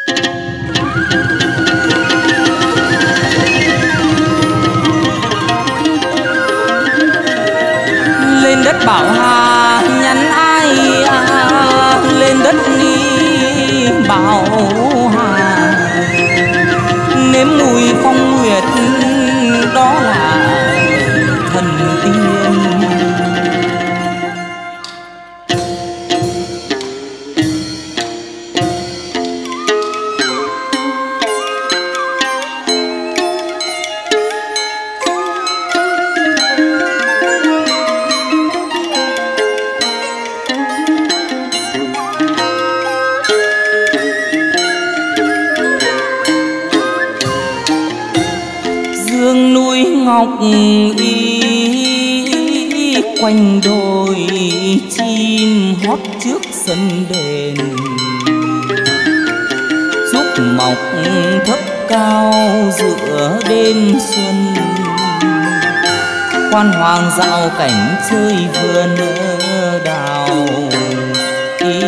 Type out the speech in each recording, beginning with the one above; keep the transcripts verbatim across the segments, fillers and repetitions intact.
Lên đất Bảo Hà nhắn ai à, lên đất đi Bảo Hà nếm mùi phong nguyệt đó là thần tiên. Ngọc y quanh đồi chim hót trước sân đền, trúc mọc thấp cao giữa đêm xuân. Quan hoàng dạo cảnh chơi vườn đào y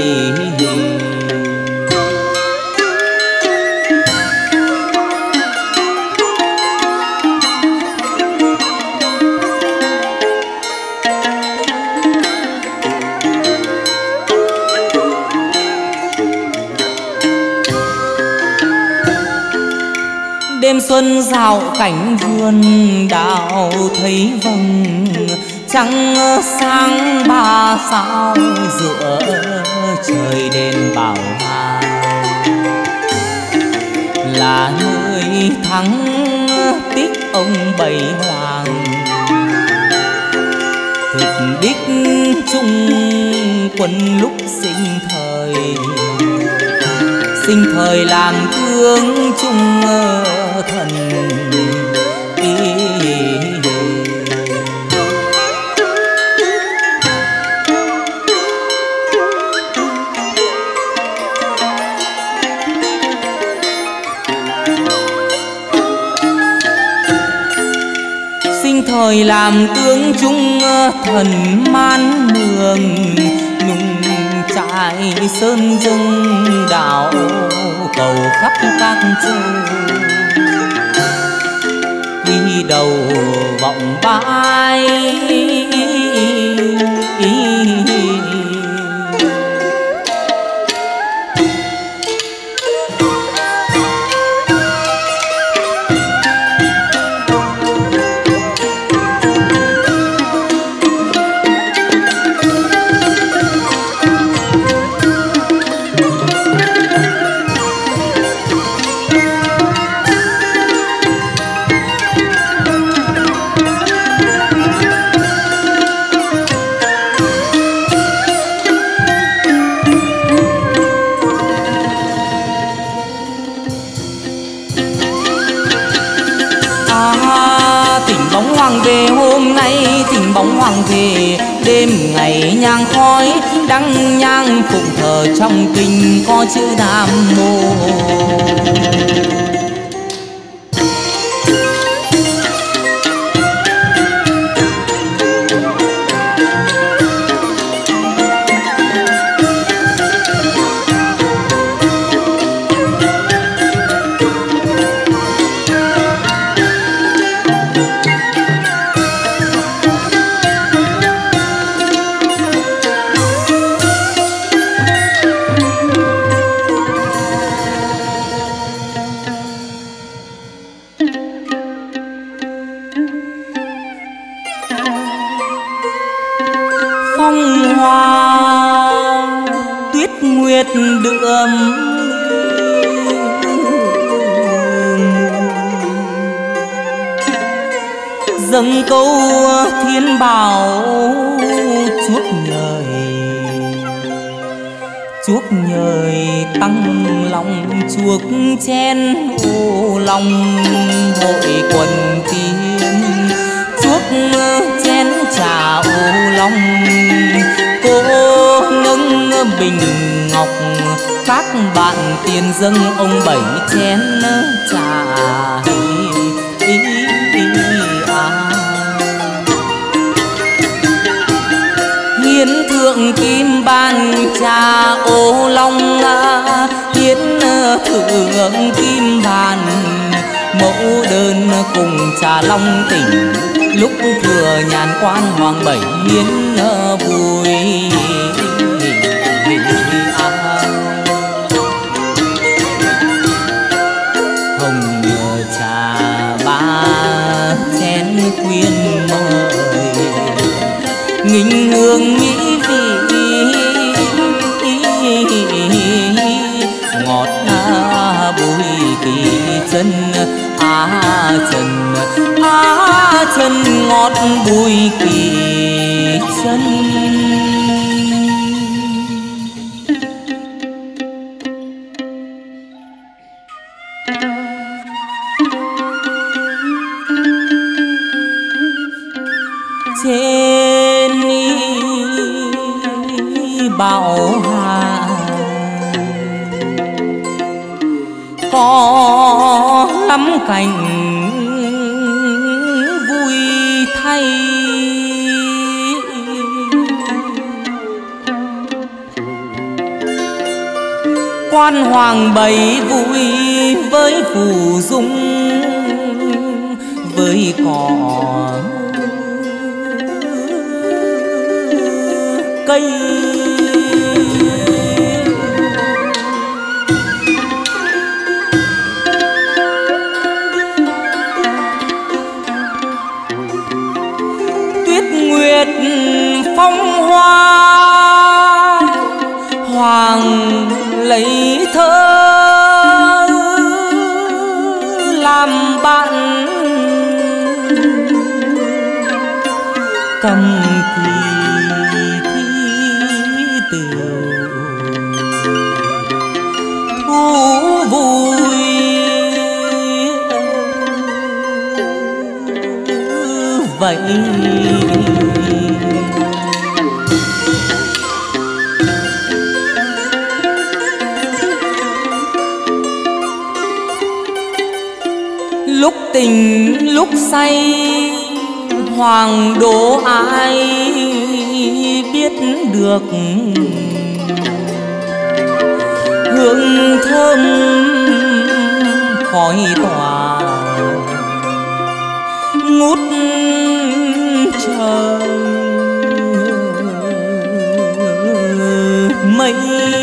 đêm xuân dạo cảnh vườn đào thấy vầng trăng sáng ba sao giữa trời đền Bảo Hà, là nơi thắng tích ông Bảy Hoàng thực đích chung quân lúc sinh thời. Sinh thời làm tướng chung thần ý. Sinh thời làm tướng chung thần man mường, nhung trại sơn dâng đảo cầu khắp các châu. Quy đầu vọng bãi về hôm nay thỉnh bóng hoàng về. Đêm ngày nhang khói đăng nhang phụng thờ trong kinh có chữ Nam Mô. Phong hoa tuyết nguyệt đượm dâng câu thiên bảo chuốc nhời, chuốc nhời tăng lòng chuốc chen ô lòng hội quần tiên, chuốc chén trà ô long. Cô nâng bình ngọc các bạn tiền dâng ông bảy chén trà ý, ý, ý, à. Hiến thượng kim ban trà ô long, hiến ngưỡng kim bàn, mẫu đơn cùng trà long tỉnh, lúc thừa nhàn quan hoàng bảy hiến vui. Hồng trà ba chén quyên mời, nghinh hương mỹ vị ngọt bùi kỳ chân á chân á chân ngọt bùi kỳ chân. Trên bảo hà có lắm cảnh vui thay, quan hoàng bảy vui với phù dung với cỏ cây. Tuyết nguyệt phong hoa hoàng lấy thơ làm bạn, cầm kỳ vậy. Lúc tình lúc say hoàng đỗ ai biết được, hương thơm khói tỏa ngút trời mây.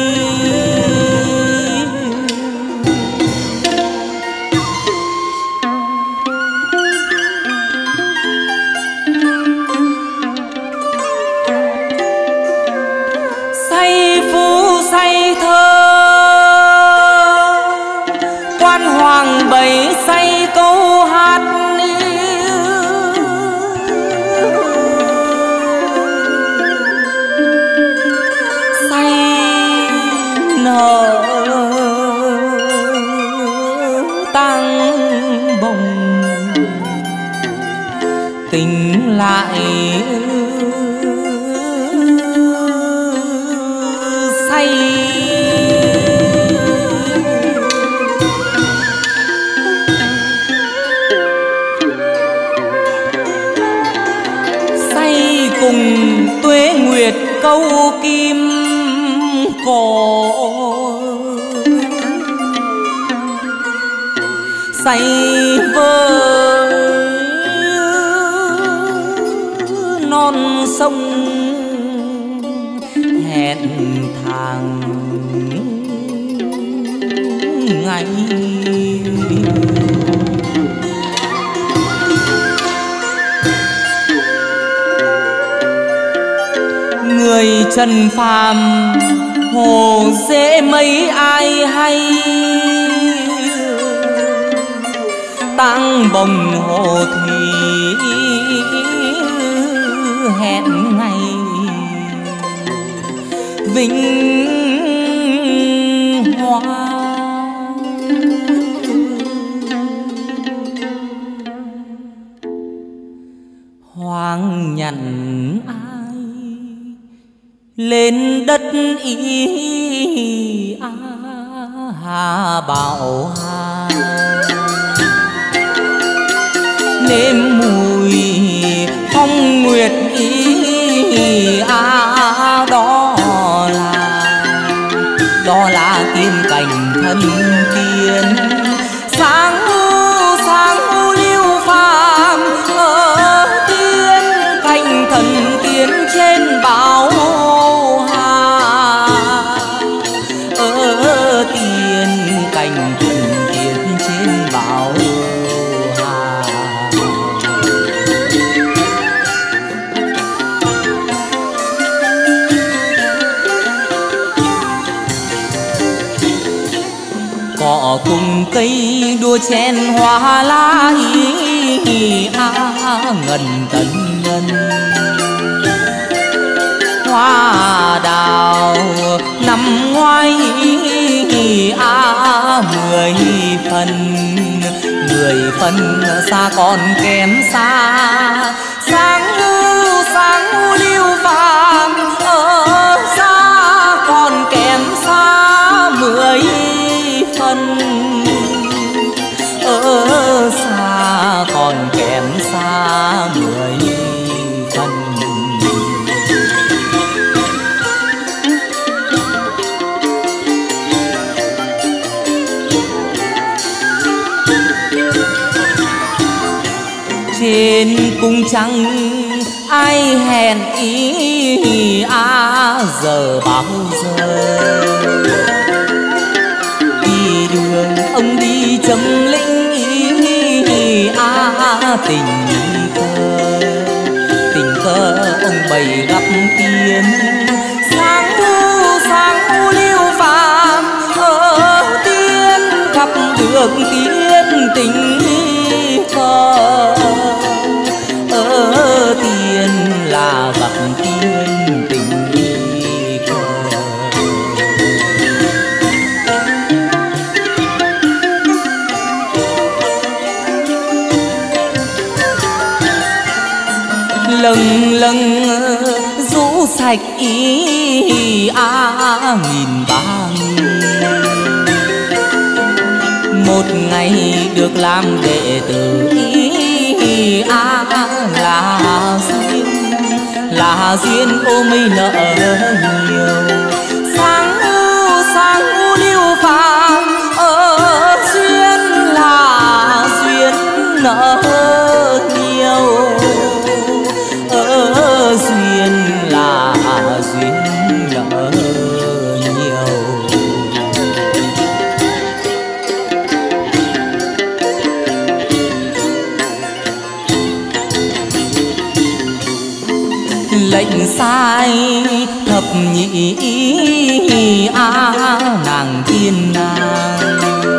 Say phú say thơ quan hoàng bảy say câu hát, nở tăng bồng tình lại say. Say cùng tuế nguyệt câu kim cổ, say với non sông hẹn thang ngày. Người trần phàm hồ dễ mấy ai hay, tang bồng hồ thủy hẹn ngày vinh hoa. Hoàng nhận ai lên đất y a hà bảo hà, nếm mùi phong nguyệt y a đó là đó là tiên cảnh thần tiên. Sáng sáng lưu phàm ở tiên cảnh thần tiên trên bão hà, ở tiên cảnh thần tiên trên bão hà. Cỏ cùng cây đua chen hoa lá ý a ngần tần ngân. Hoa đào nằm ngoài a mười phần, mười phần xa còn kém xa. Sáng sáng lưu phàm ở xa còn kém xa mười phần, ở xa còn kém xa mười phần. Trên cung trăng ai hẹn ý à giờ bao giờ. Đi đường ông đi chấm linh ý à tình cờ, tình cờ ông bày gặp tiên. Sáng sáng lưu phàm ở tiên gặp được tiên tình cờ, ở tiên là gặp tiên tình cờ. Lần lần rũ sạch ý a nghìn ba nghìn. Một ngày được làm đệ tử ý a là duyên, là duyên ô mây nợ nhiều. Sáng sáng lưu phàm ở duyên là duyên nợ nhiều, ở duyên là duyên nợ nhiều. Lệnh sai thập nhị a nàng thiên nàng.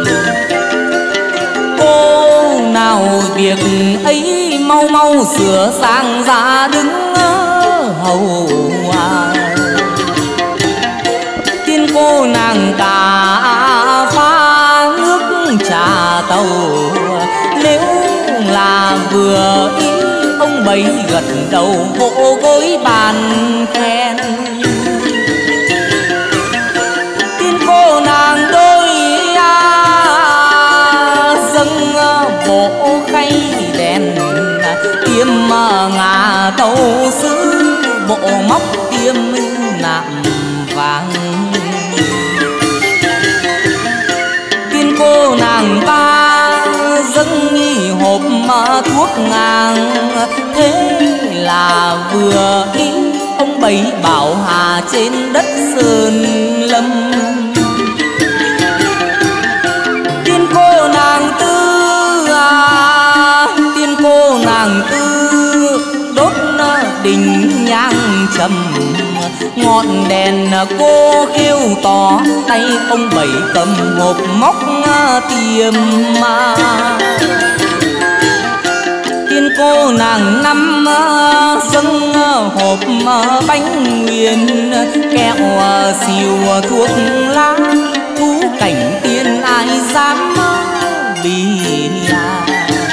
Cô nào việc ấy mau mau sửa sang ra đứng hầu à. Tiên cô nàng cả pha nước trà tàu, nếu là vừa ý ông bấy gật đầu vỗ gối bàn khen. Tiên cô nàng đôi à, dâng bộ khay đèn, tiêm ngà tàu sứ bộ móc tiêm nạm vàng. Tiên cô nàng ba dâng nghi hộp thuốc ngàng, thế là vừa ý ông bấy bảo hà trên đất sơn lâm. Tiên cô nàng tư à, tiên cô nàng tư đốt đình nhang trầm, ngọn đèn cô kêu tỏ tay ông bảy cầm hộp móc tiêm mà. Tiên cô nàng năm dâng hộp bánh nguyên, kẹo xìu thuốc lá, thú cảnh tiên ai dám bì à.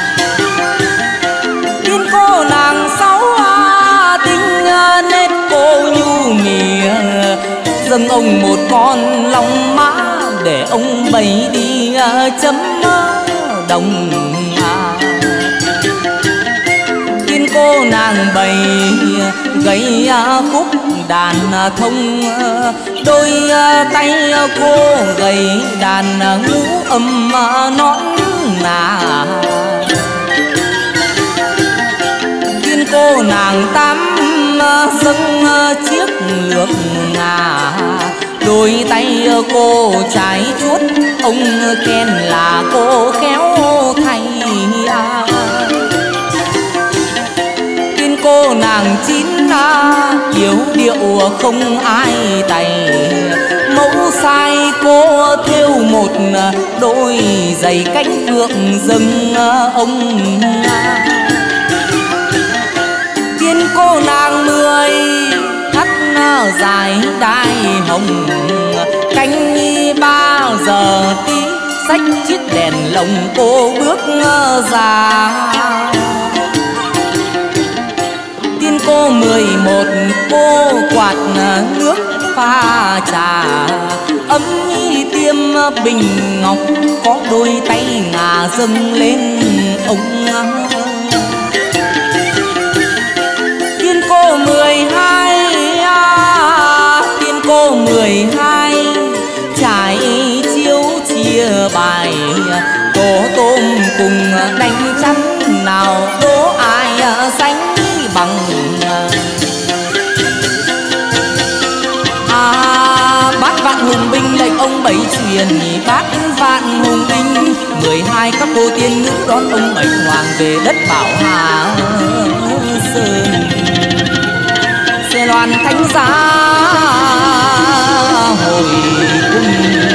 Tiên cô nàng sáu tính nét cô nhu mìa, dâng ông một con long mã để ông bày đi chấm đồng à. Tiên cô nàng bày gậy khúc đàn thông, đôi tay cô gầy đàn ngũ âm nón nà. Tiên cô nàng tám dâng chiếc lược ngà, đôi tay cô trái chuốt ông khen là cô khéo thay. Tiên cô nàng chín yếu điệu không ai tay, mẫu sai cô thêu một đôi giày cánh phượng dâng ông. Tiên cô nàng mười thắt dài đai hồng, cánh ba giờ tí xách chiếc đèn lồng cô bước ra. Tiên cô mười một cô quạt nước pha trà, ấm tiêm bình ngọc có đôi tay ngà dâng lên ông. Tiên cô mười hai, tiên cô mười hai trải chiếu chia bài, tổ tôm cùng đánh chắn nào đố ai sánh bằng. À, bát vạn hùng binh lệnh ông bảy truyền, bát vạn hùng binh mười hai các cô tiên nữ đón ông bảy hoàng về đất Bảo Hà Sơn. Xe loan thánh giá hồi cung.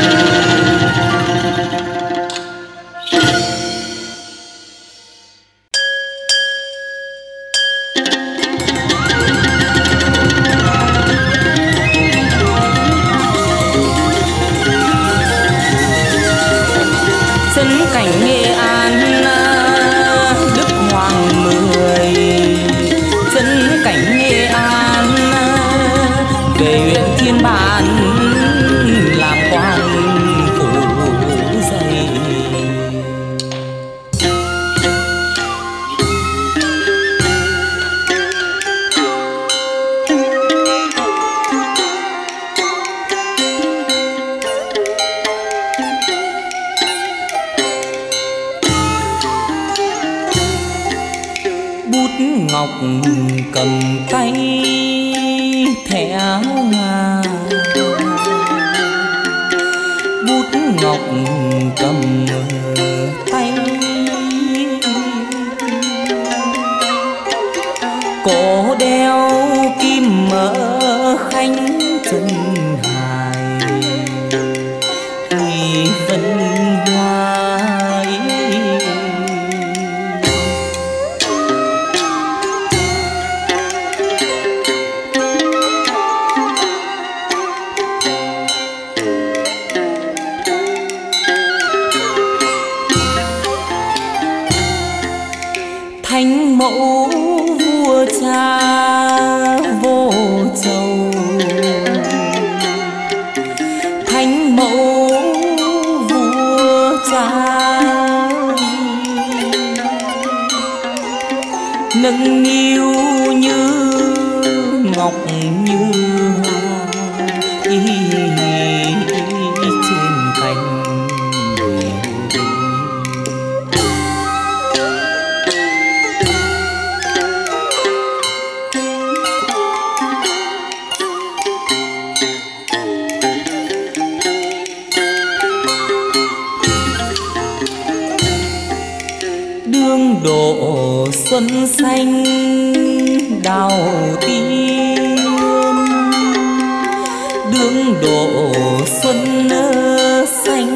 Chân cảnh Nghệ An Đức Hoàng mười, chân cảnh Nghệ An về huyện Thiên Bản làm quan phủ dày. Bút ngọc cầm tay thẻ ngà, bút ngọc cầm tay cổ đeo kim mỡ khánh chân hài, thủy vân hoa thánh mẫu vua cha vô châu, thánh mẫu vua cha nâng niu như ngọc như hoa y trên cành. Đương độ xuân xanh đào tiên, đương độ xuân xanh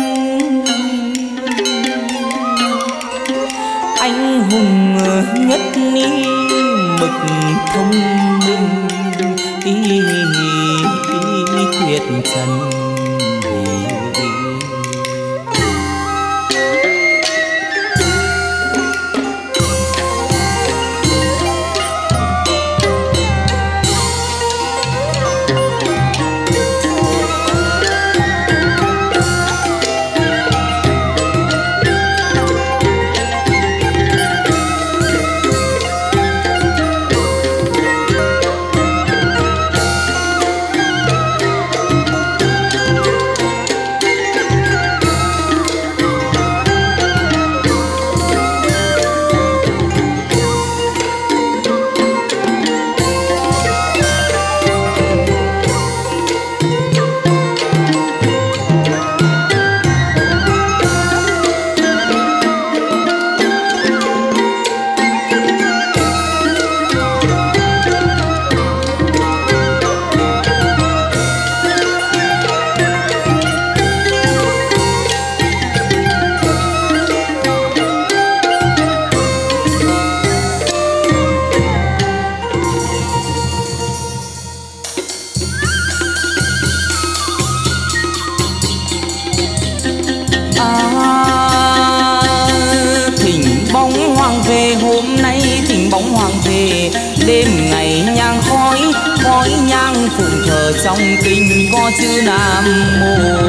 anh hùng nhất ni mực thông minh y tuyệt trần. bóng hoàng về. Đêm ngày nhang khói, khói nhang phụng thờ trong kinh có chữ Nam Mô.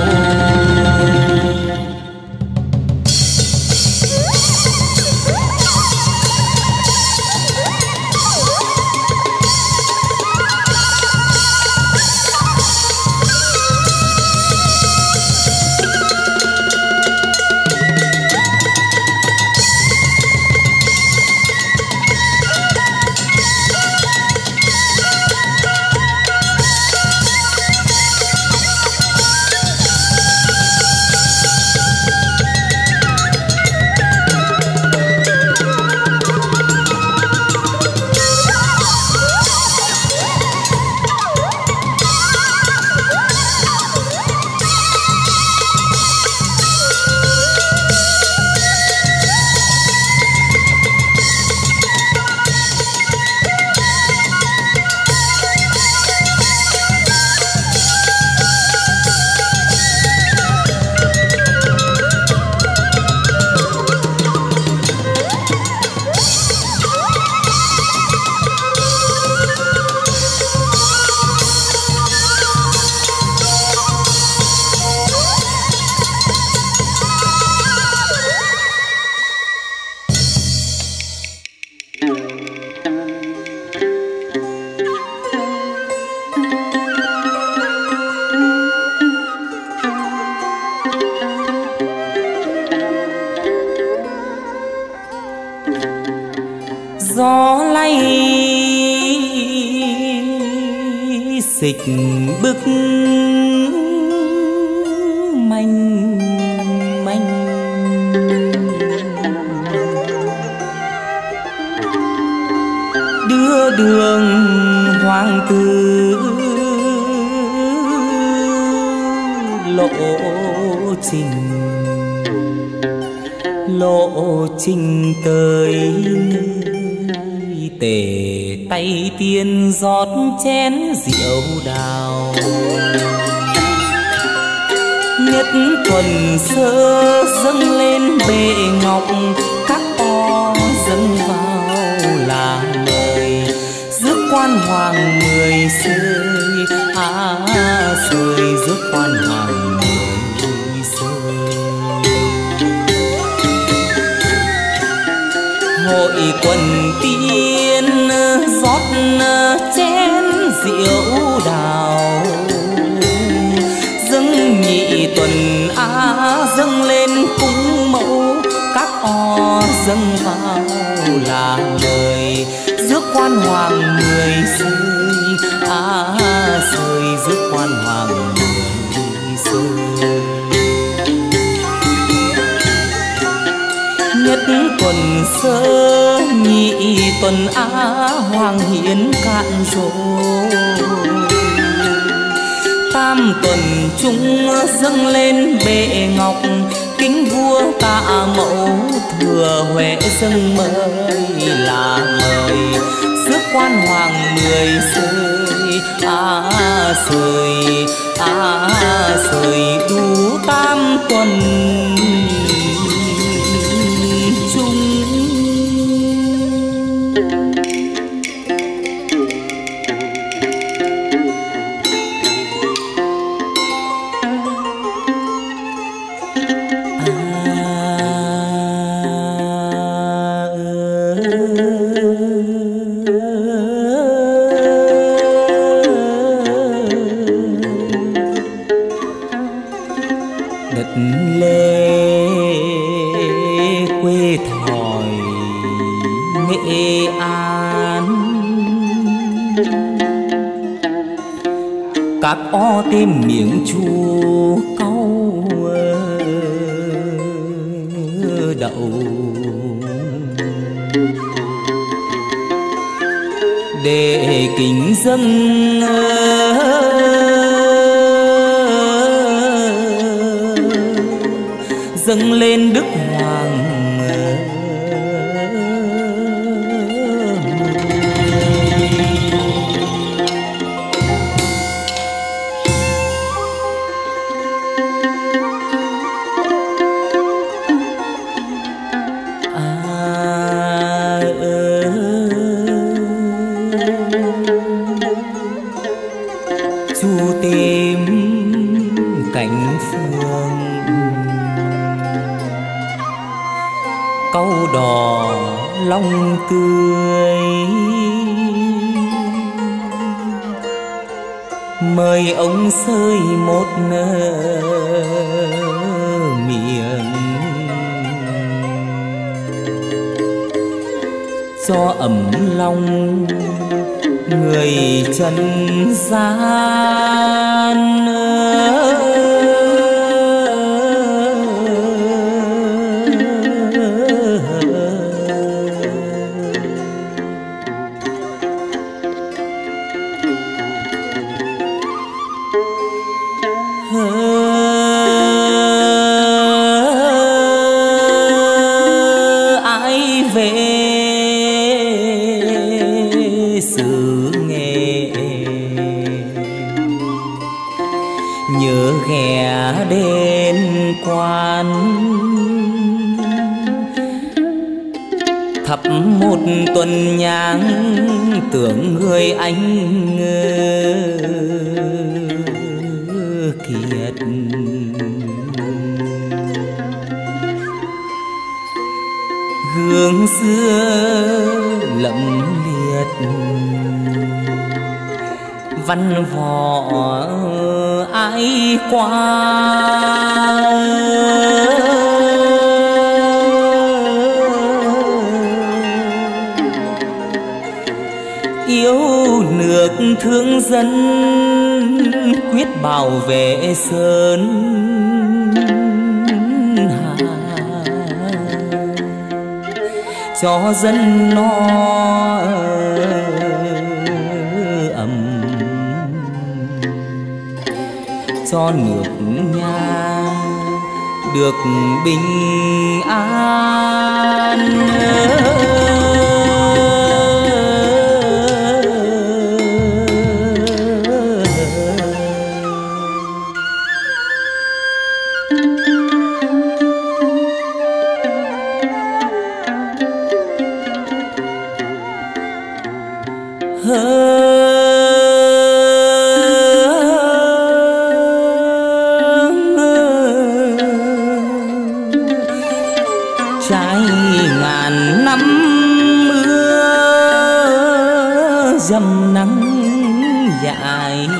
Gió lay xịch bức manh manh, đưa đường hoàng tử lộ trình, lộ trình tới tề tay tiên rót chén rượu đào. Nhất tuần sơ dâng lên bệ ngọc, các o dâng vào là mời. Rước quan hoàng mười sơi, à sơi rước quan hoàng mười sơi. Hội quần tiên rót chén rượu đào, dâng nhị tuần á dâng lên cung mẫu, các o dâng vào là mời. Rước quan hoàng mười sơi, á sơi rước quan hoàng mười sơi. Nhất tuần sơ nhị tuần á hoàng hiến cạn rồi. Tam tuần chúng dâng lên bệ ngọc, kính vua tạ mẫu thừa huệ dâng mời là mời. Rước quan hoàng mười sơi, á sơi á sơi đủ tam tuần chung. Các o thêm miệng chua cau đậu, để kính dâng dâng lên Đức Hoàng. À, cánh phương, cau đỏ long tươi, mời ông sơi một nơ miệng cho ấm lòng người trần gian. Ai về xứ Nghệ nhớ ghé đến quan, thắp một tuần nhang tưởng người anh kiệt. Gương xưa lẫm liệt văn võ ai qua, yêu nước thương dân quyết bảo vệ sơn hà, cho dân no ấm, cho nước nhà được bình an. Trái ngàn năm mưa dầm nắng dài,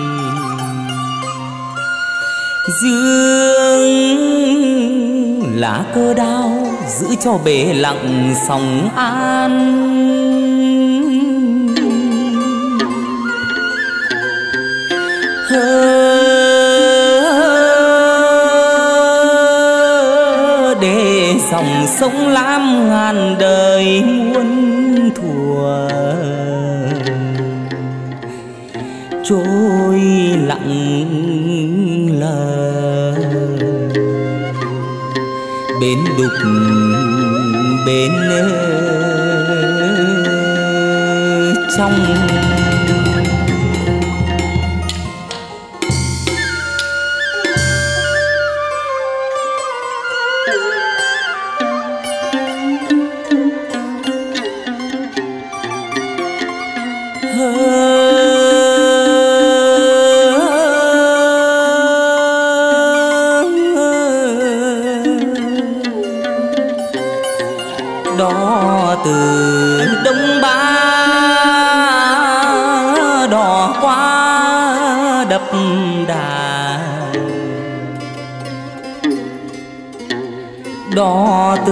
dương lá cờ đao giữ cho bể lặng sóng an. Để dòng sông lam ngàn đời muôn thuở trôi lặng lờ, bến đục bến trong. Đó từ Đông Ba đỏ qua đập đà, đó từ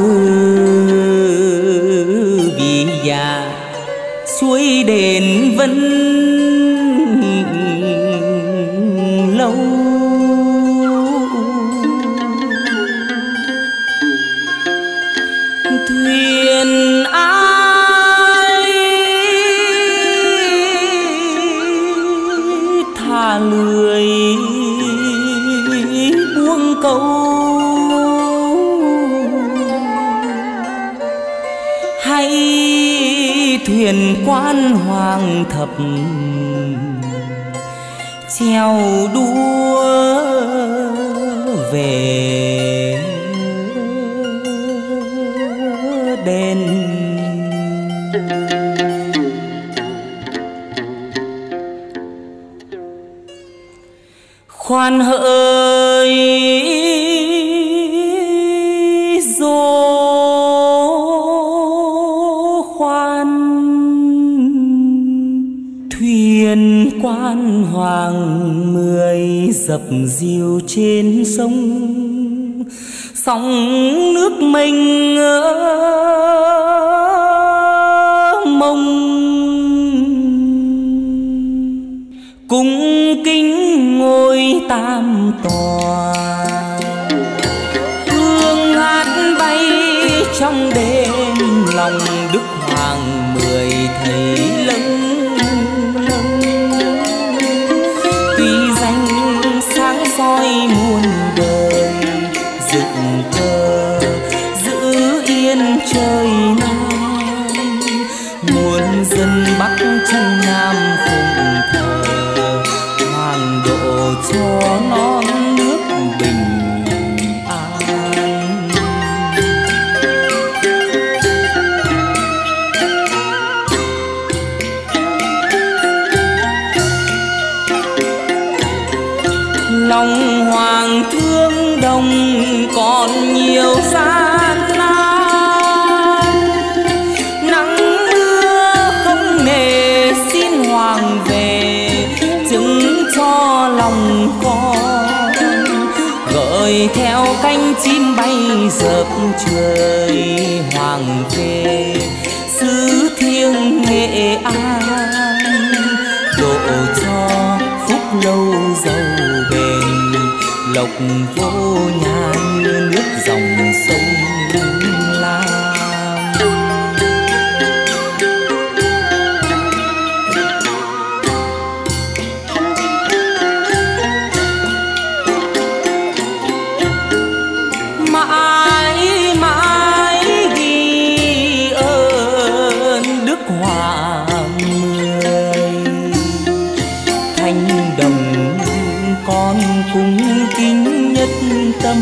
Vì Già suối đền Vân Lâu, thuyền ai thả lưới buông câu, hay thuyền quan hoàng thập treo đua về đền. Khoan hỡi dập dìu trên sông, sóng nước mênh mông, cung kính ngôi tam tòa. Hương hát bay trong đêm, lòng Đức Hoàng mười thầy lâng lâng. Tuy danh sáng soi muôn đời, dựng cờ giữ yên trời Nam. Muôn dân Bắc trong Nam phụng thờ, Hoàng độ cho non nước bình an. Lòng Hoàng thương đồng còn nhiều gian nan, nắng mưa không nề xin Hoàng về, chứng cho lòng con gợi theo cánh chim bay dợp trời. Hoàng về xứ thiêng Nghệ An, độ cho phúc lâu giàu bền, lộc vô nhà như nước dòng sông Lam. Mãi mãi ghi ơn Đức Hoàng mười, thanh đồng con cung kính nhất tâm.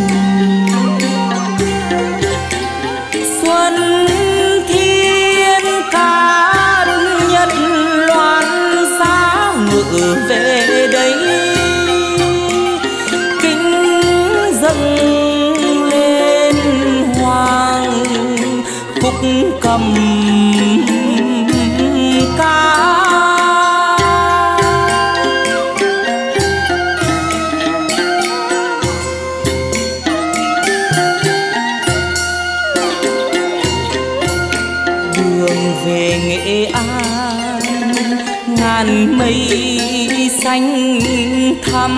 Xuân thiên cát nhật loan giá ngự về đây, kính dâng lên Hoàng khúc cầm ca. Về Nghệ An ngàn mây xanh thẳm,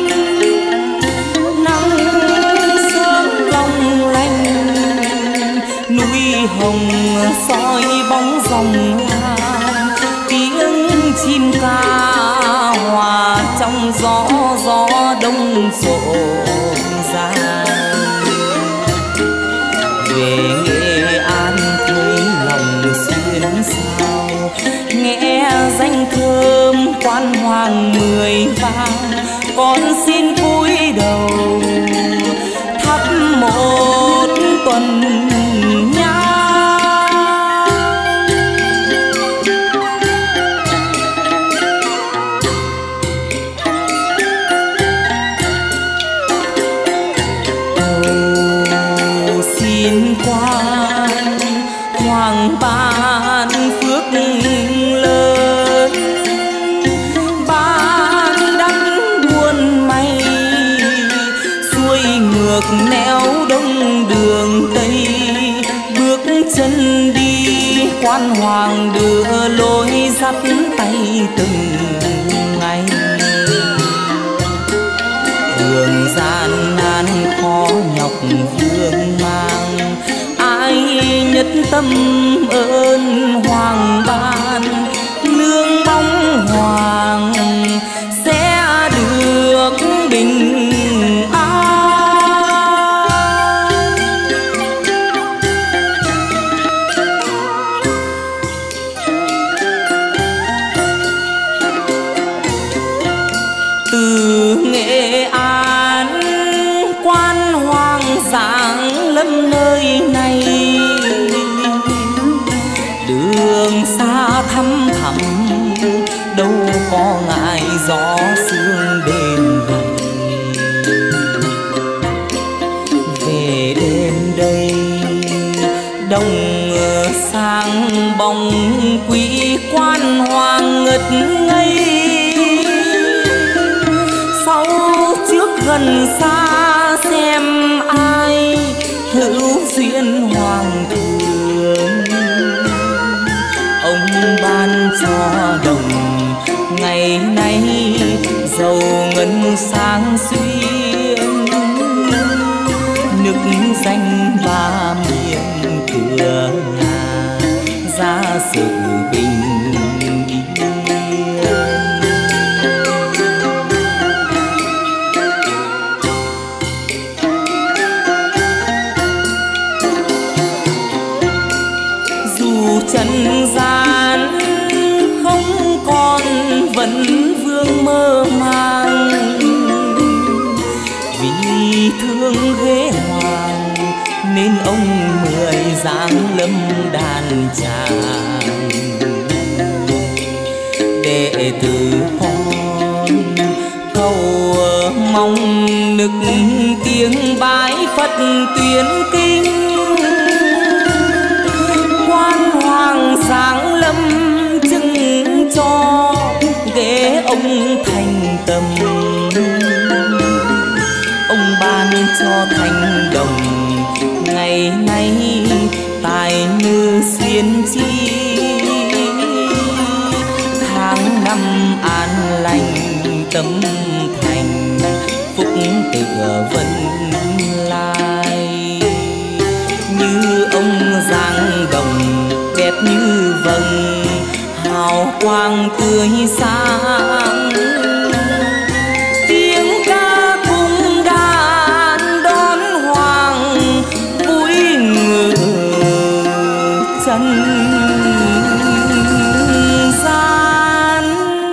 nắng sớm long lanh, núi hồng soi bóng dòng Lam. Tiếng chim ca hòa trong gió, gió đông rộn ràng. Về Nghệ An thấy lòng xuyên sao, nghe danh thơm quan hoàng mười vang. Con xin cúi đầu thắp một tuần nhang. Cầu xin quan Hoàng ban phước lớn, ban đắp buôn may, xuôi ngược nẻo đông đường Tây. Bước chân đi quan Hoàng đưa lối dắt tay từng ngày. Đường gian nan khó nhọc vương mang, ai nhất tâm ơn Hoàng ban. Nương bóng Hoàng sẽ được bình an. Từ Nghệ An quan Hoàng giáng lâm nơi này, đường xa thăm thẳm đâu có ngại gió sương đêm gần. Về đêm đây đông sang bóng quý quan Hoàng ngất ngây, sau gần xa xem ai hữu duyên hoàng thượng. Ông ban cho đồng ngày nay giàu ngân sang xuyên, nức danh ba miền cửa nhà ra sự bình yên. Dù trần gian không còn vẫn vương mơ màng, vì thương ghế hoàng nên ông mười giáng lâm đàn tràng. Đệ tử con cầu mong nức tiếng bái Phật tuyên kinh, quan hoàng giáng lâm chứng cho ghế ông thành tâm. Ông ban cho thành đồng ngày nay tài như xuyên chi, tháng năm an lành tâm thành phúc tựa vân lai. Như ông giang đồng đẹp như vầng hào quang tươi sáng, tiếng ca cung đàn đón hoàng vui ngự chân gian.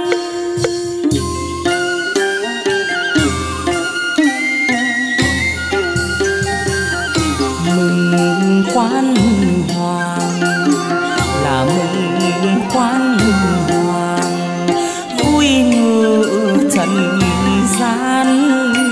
Mừng quan hoàng là mừng quan hoàng, vui ngự trần gian.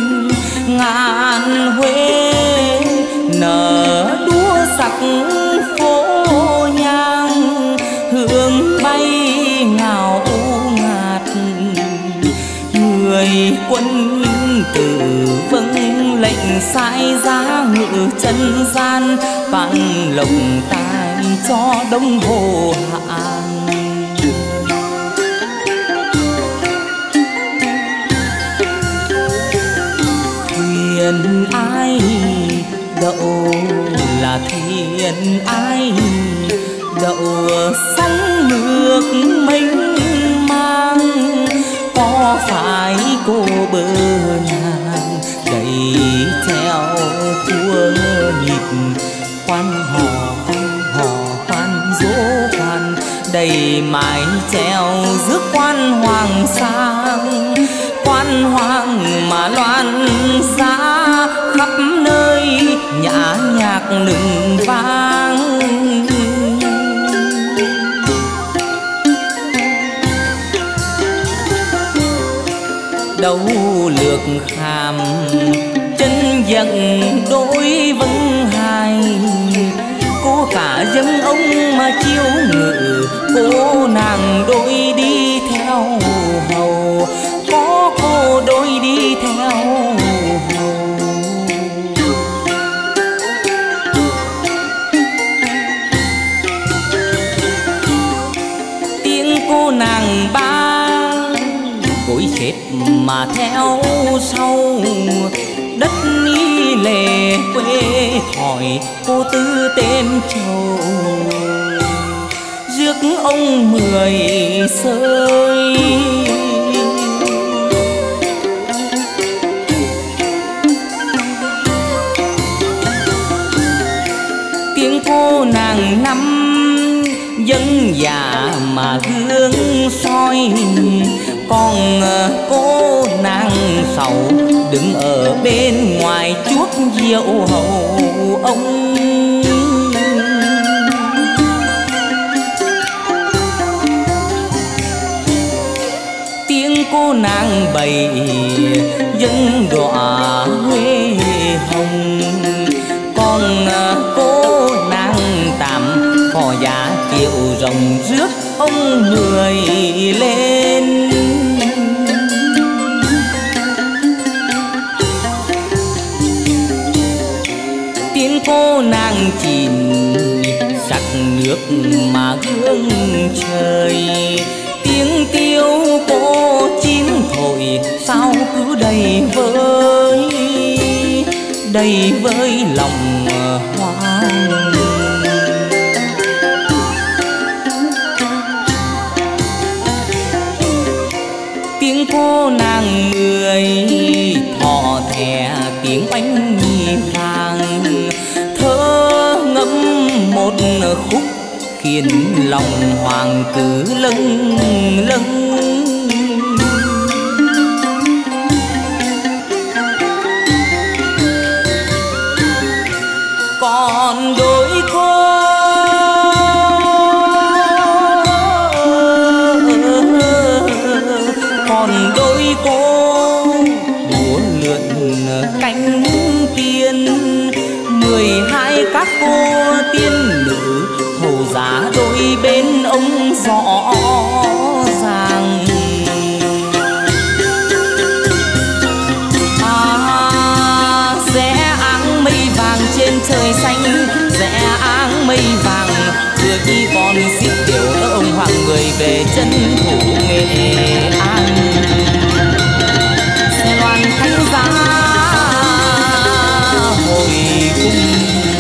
Ngàn huế nở đua sắc phố nhang, hương bay ngào ngạt. Người quân tử vâng lệnh sai giá ngự chân gian, vạn lộc tài cho đông hồ Hạ. Thuyền ai đậu là thuyền ai đậu sóng nước mênh mang, có phải cô bơ nàng đầy theo cua nhịp khoan hò hò khoan dỗ khoan đầy mái treo rước quan hoàng sang. Quan hoàng mà loan giá khắp nơi nhã nhạc nừng vang. Đấu lược hàm chân giận đôi vân hài, cô cả dâng ông mà chiêu ngự, cô nàng đôi đi theo hầu, có cô đôi đi theo hầu. Tiếng cô nàng ba gối xếp mà theo sau, đất ni lệ quê thỏi cô tư tên trầu, rước ông mười sơi. Tiếng cô nàng năm dân già mà gương soi, còn cô nàng sầu đứng ở bên ngoài chuốc rượu hầu ông. Tiếng cô nàng bày dân đọa huê hồng, còn cô nàng tạm phò giá kiệu rồng rước ông mười lên. cô nàng chìm sắc nước mà gương trời, tiếng kêu cô chim thổi sao cứ đầy vơi đầy với lòng hoang. Tiếng cô nàng người thọ thẻ tiếng bánh mì vàng, thơ ngâm một khúc khiến lòng hoàng tử lâng lâng. Còn đôi cô còn đôi cô múa lượn cánh tiên, mười hai các cô tiên nữ hầu giá đôi bên ông rõ ràng. À, rẽ áng mây vàng trên trời xanh, rẽ áng mây vàng vừa đi còn xiết điều đỡ ông hoàng người về chân thủ Nghệ An. Xe loan thánh giá hồi cung.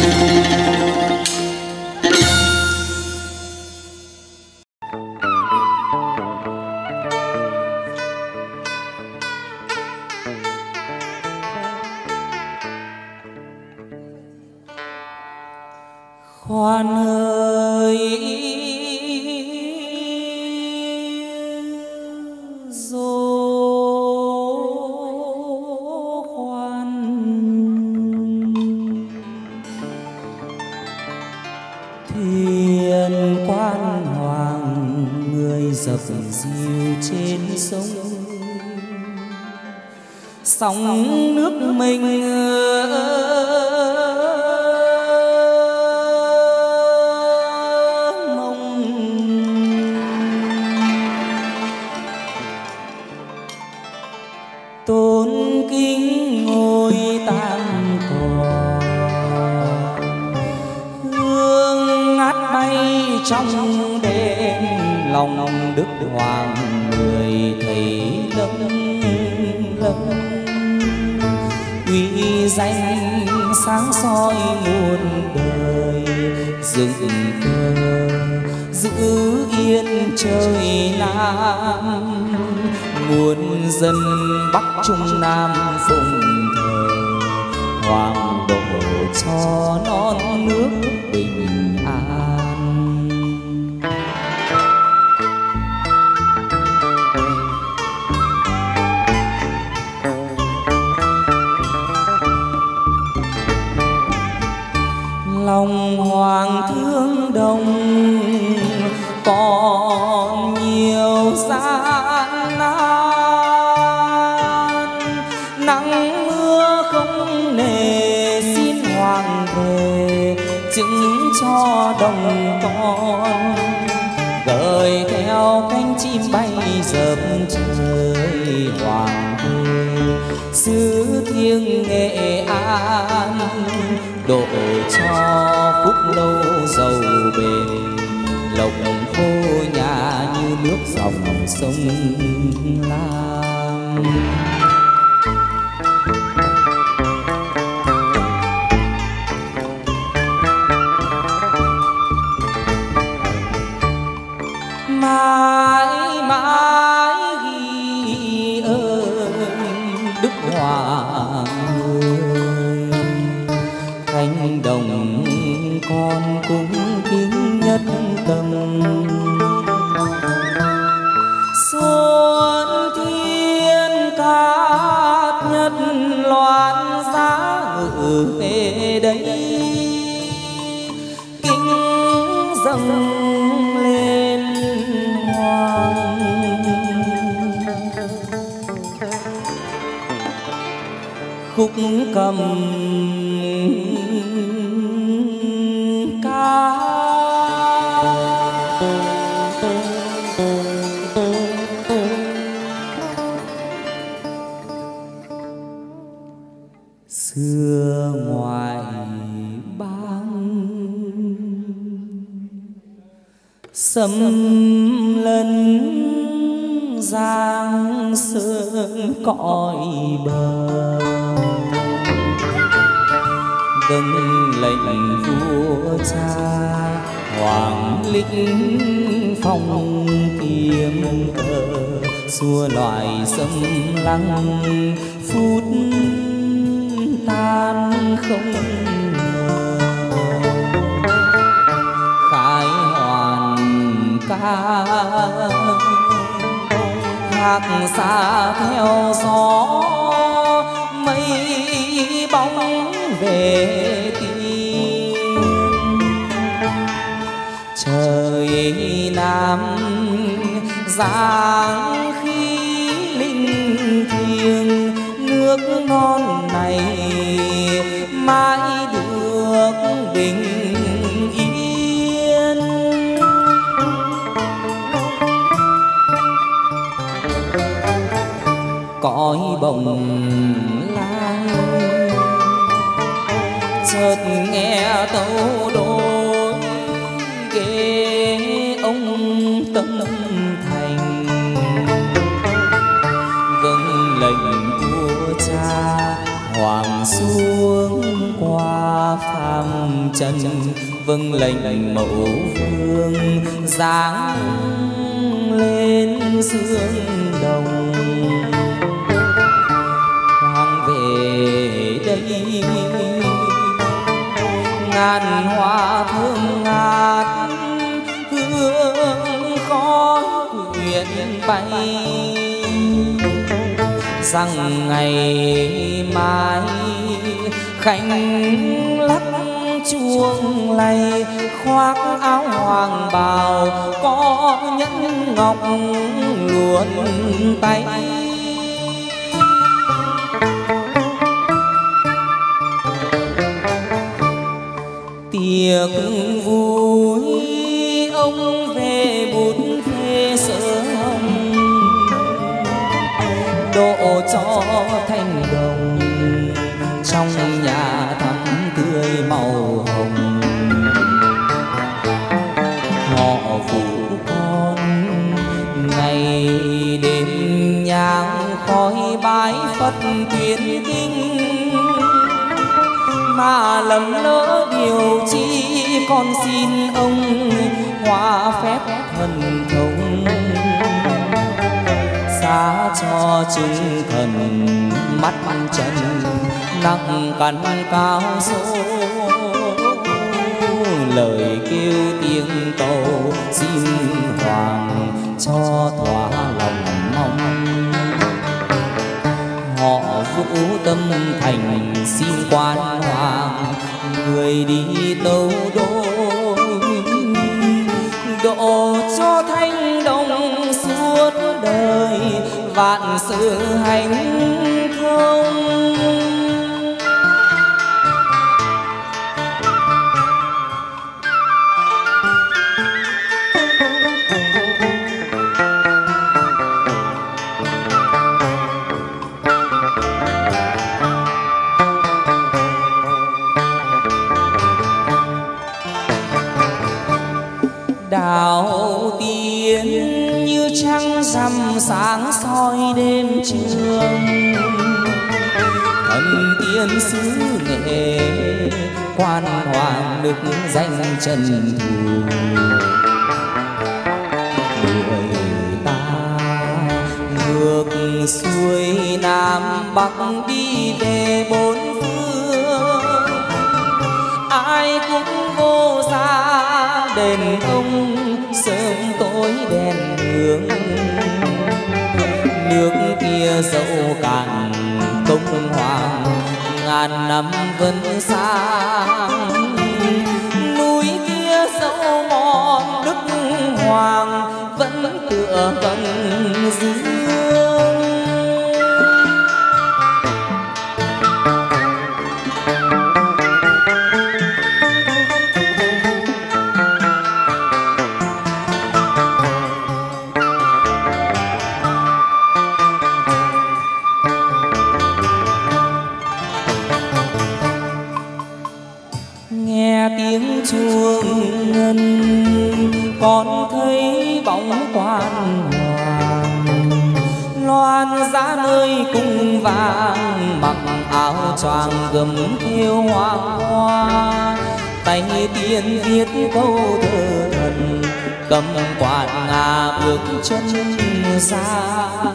Khoan ơi dô khoan, thuyền quan hoàng người dập dìu trên sông, sóng nước mênh tôn kính ngôi tam cò, hương ngát bay trong đêm lòng đức hoàng người thấy lâng lâng. Uy danh sáng soi muôn đời, dựng cờ giữ yên trời Nam, muôn dân Bắc Trung Nam phụng thờ hoàng độ cho non nước bình an. Lòng hoàng thương đồng còn nhiều gian nan, nắng mưa không nề xin hoàng về chứng cho đồng con, gợi theo cánh chim bay dập trời hoàng về xứ thiêng Nghệ An, độ cho phúc lâu giàu bền, lộc khô nhà như nước dòng sông Lam. Mãi mãi ghi ơn đức hoàng người, cánh đồng con cũng kính nhất tâm. Xuân thiên cát nhất loan giá ngự về đây, kính dâng lên hoàng. Khúc cầm ca xưa ngoài xâm lấn giang sơn cõi bờ, vâng lệnh vua cha hoàng lĩnh phong kiếm cờ, xua loài xâm lăng phút tan không ngờ. Khải hoàn ca hát xa theo gió, mây bóng về tiên. Trời Nam giáng khí linh thiêng, nước non này mãi được bình yên. Cõi bồng lai chợt nghe tấu đối, ghế ông tâm thành vâng lệnh vua cha hoàng xuống qua phàm trần, vâng lệnh mẫu vương giáng lên dương đồng. Hoàng về đây ngàn hoa thơm ngát, hương khói quyện bay, rằng ngày mai khánh lắc chuông lay, khoác áo hoàng bào có nhẫn ngọc luồn tay. Tiệc vui ông về bút phê sớ hồng, độ cho thanh đồng trong nhà thắm tươi màu hồng. Họ phụ con ngày đêm nhang khói bái Phật tuyên kinh, mà lầm lỡ điều chi con xin ông hóa phép thần thông, xá cho chúng thần mắt chân nặng cắn cao số. Lời kêu tiếng cầu xin hoàng cho thỏa lòng mong, họ vũ tâm thành xin quan hoàng người đi tâu đôi, độ cho thanh đồng suốt đời vạn sự hạnh thông. Đạo tiên như trăng rằm sáng soi đêm trường, thần tiên xứ nghệ quan hoàng được danh trần thù. Người ta ngược xuôi nam bắc đi về bốn phương, ai cũng vô gia đền ông sớm tối đèn hương. Nước kia dẫu cạn công hoàng ngàn năm vẫn sáng, núi kia dẫu mòn đức hoàng vẫn tựa vầng dương. Nghe tiếng chuông ngân còn thấy bóng quan hoàng loan giá nơi cung vàng, mặc áo choàng gấm thêu hoa hoa, tay tiên viết câu thơ thần, cầm quạt ngà bước chân ra.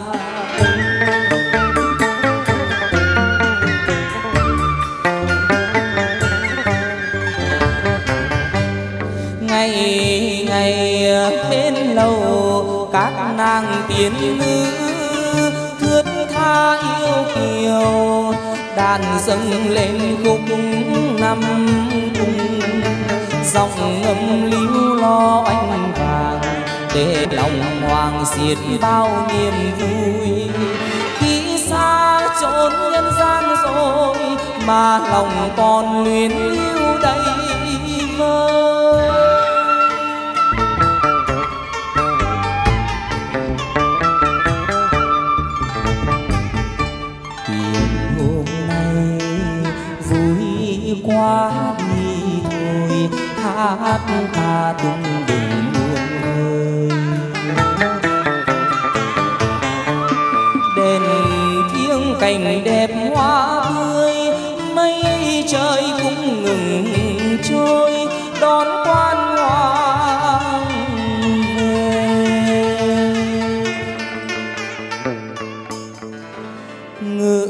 Ngày ngày bên lầu các nàng tiên nữ thướt tha yêu kiều, đàn dâng lên khúc năm cung, giọng ngâm líu lo anh vàng để lòng hoàng xiết bao niềm vui. Khi xa chốn nhân gian rồi mà lòng còn luyến lưu đầy vơi. Qua đi thôi hát ca tung đừng buồn ơi, đèn thiêng cành đẹp hoa tươi, mây trời cũng ngừng trôi đón quan hoàng về. Ngự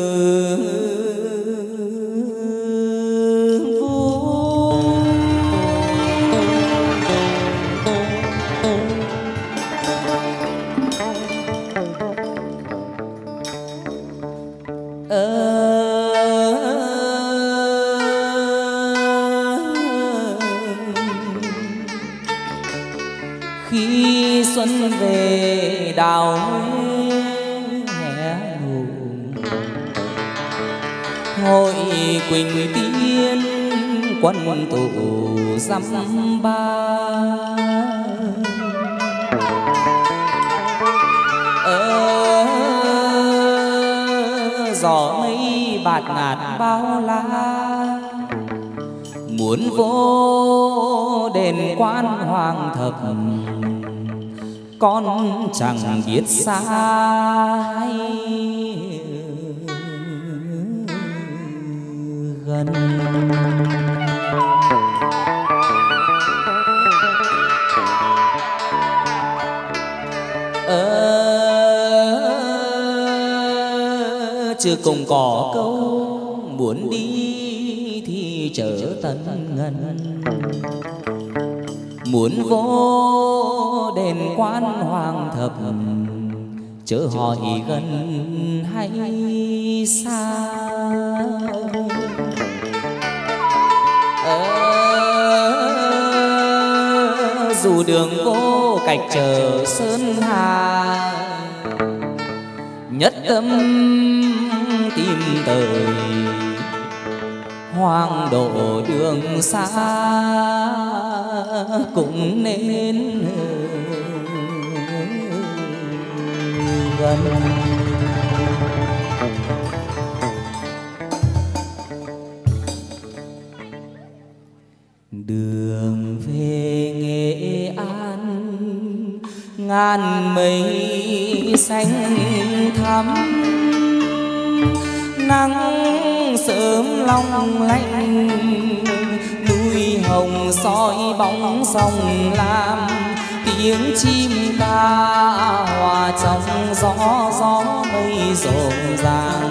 khi xuân về đào hè hùng, hội quỳnh tiên quân tụ dăm ba. Ở gió mây bạt ngạt bao la, muốn vô đền quan hoàng thập, con chẳng biết xa hay gần. Ờ, chưa cùng có câu muốn đi thì chớ tận ngần, muốn vô đền quan hoàng thập chớ hỏi gần hay xa. Ờ, dù đường vô cạch chờ sơn hà, nhất tâm tìm tới hoàng độ đường xa cũng nên gần. Đường về Nghệ An ngàn mây xanh thắm, nắng sớm long lanh, núi hồng soi bóng sông lam, tiếng chim ca hòa trong gió gió mây rộn ràng.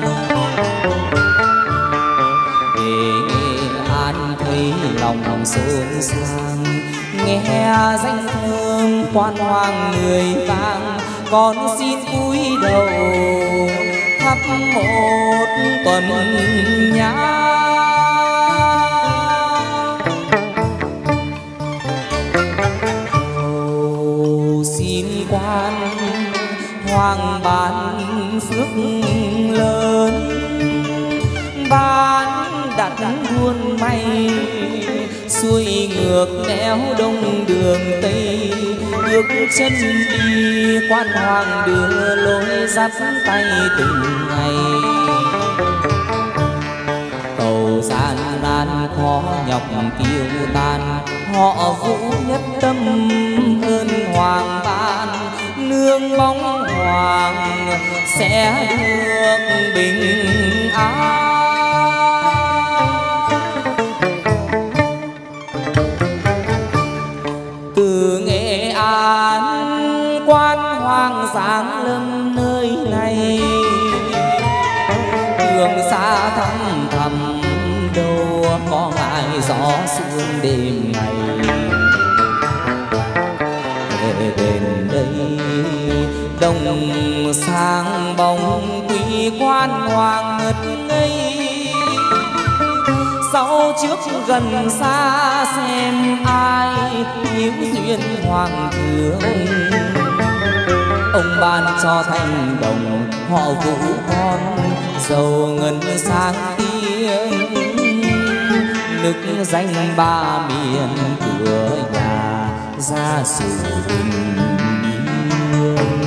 Về Nghệ An thấy lòng xôn xang, nghe danh thơm quan hoàng người vang, con xin cúi đầu thắp một tuần nhang. Cầu xin quan hoàng ban phước lớn, ban đặt buôn may xuôi ngược nẻo đông đường tây, bước chân đi quan hoàng đưa lối dắt tay từng ngày. Cầu gian nan khó nhọc tiêu tan, họ vũ nhất tâm ơn hoàng ban, nương bóng hoàng sẽ được bình an. Từ Nghệ An quan hoàng giáng lâm nơi này, đường xa thăm thầm đâu có ngại gió sương đêm ngày. Về bên đây đồng sang bóng quý quan hoàng ngất ngây, sau trước gần xa xem ai hiếu duyên hoàng thương. Ông ban cho thanh đồng họ vũ con, giàu ngân sáng tiếng nức danh ba miền, cửa nhà ra sự bình yên.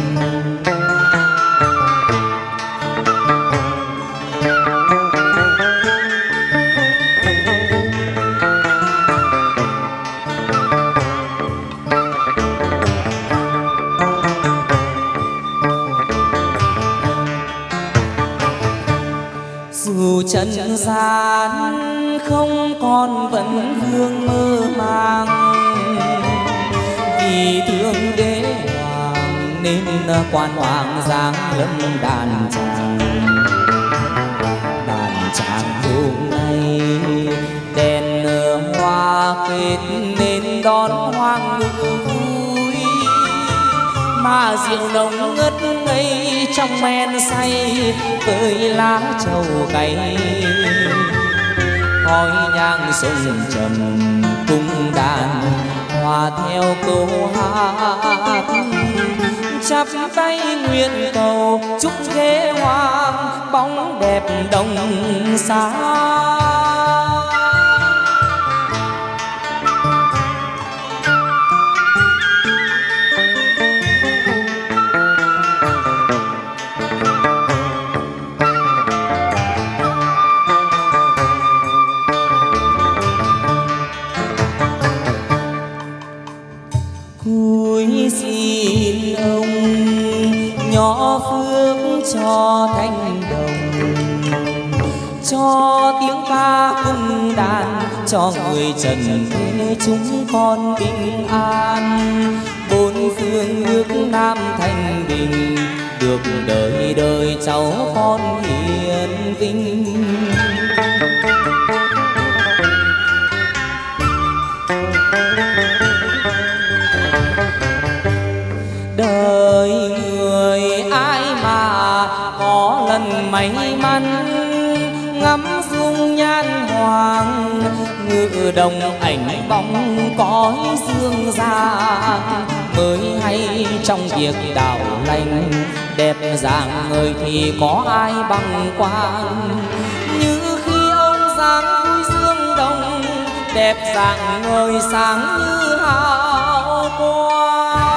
Dù trần gian không còn vẫn vương mơ màng, vì thương đế hoàng nên quan hoàng giáng lâm đàn tràng. Đàn tràng hôm nay đèn hoa kết nên đón hoàng ngự vui, mà rượu nồng ngất ngây trong men say với lá trầu cay. Khói nhang sông trầm cung đàn hòa theo câu hát, chắp tay nguyện cầu chúc ghế hoàng bóng đẹp đồng xa. Cúi xin ông nhỏ phước cho thanh đồng, cho tiếng ca cung đàn, cho người trần thế chúng con bình an. Bốn phương nước Nam thanh bình, được đời đời cháu con hiền vinh. Đời người ai mà có lần may mắn, ngắm dung nhan hoàng ngự đồng ảnh bóng cõi dương gian. Mới hay trong việc đạo lành, đẹp dạng người thì có ai bằng quang. Như khi ông giáng vui dương đồng, đẹp dạng người sáng như hào quang.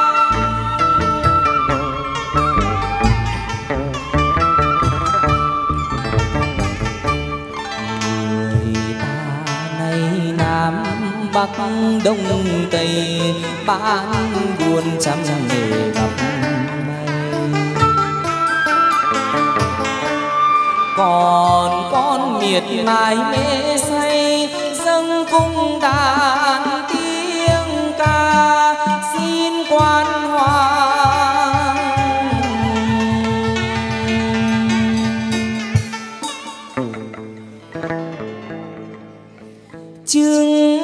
Bắc Đông Tây bán buôn trăm nghề gặp may. Còn con miệt mài mê say dâng cung đàn tiếng ca xin quan hoàng. Chương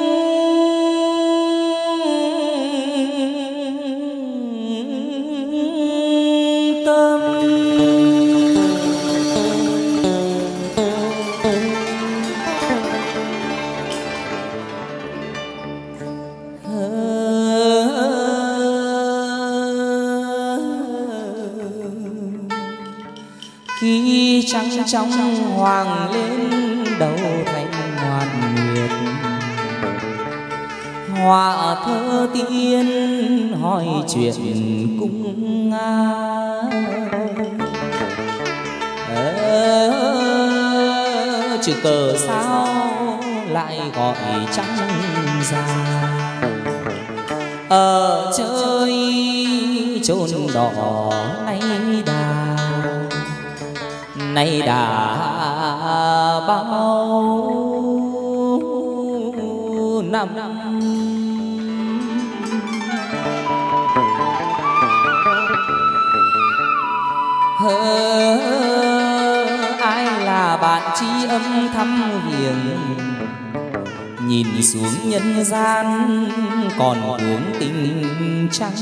khi trăng trong hoàng lên đầu thành ngoan nguyệt, họa thơ tiên hỏi chuyện cung nga. Ờ, chữ cờ sao lại gọi trăng già, ở chơi chốn đỏ nay đà nay đã bao năm. Hơ ai là bạn tri âm thăm viếng, nhìn xuống nhân gian còn uống tình trăng.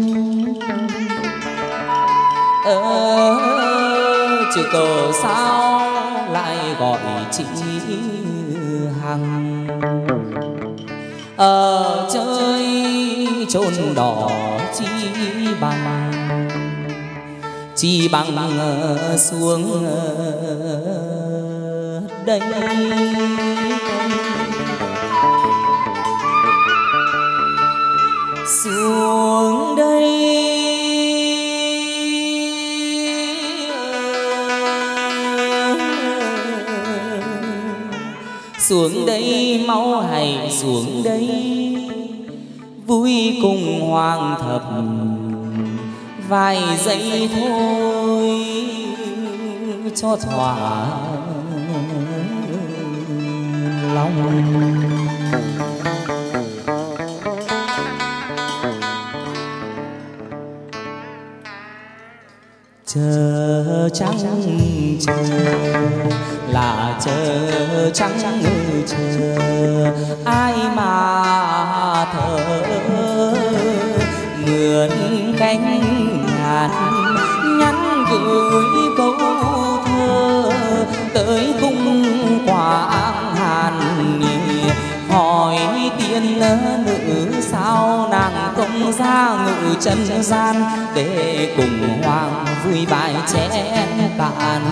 Ờ chứ cờ sao lại gọi chị Hằng, ở chơi chốn đỏ chi bằng chi bằng xuống đây. Xuống đây xuống đây mau hãy xuống đây, vui cùng hoàng thập vài giây thôi cho thỏa lòng. Chờ trắng chờ là chờ trắng chờ ai mà thở mượn cánh ngàn nhắn gửi câu thơ tới cung Quảng Hàn. Hỏi tiên nữ sao nàng không ra ngự chân gian để cùng hoàng vui bài chén cạn.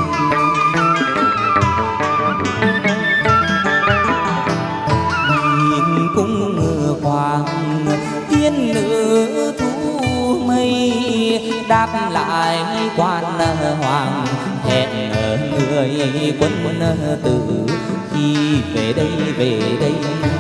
Nhìn cung hoàng tiên nữ thu mây đáp lại quan hoàng hẹn người quân tử khi về đây về đây.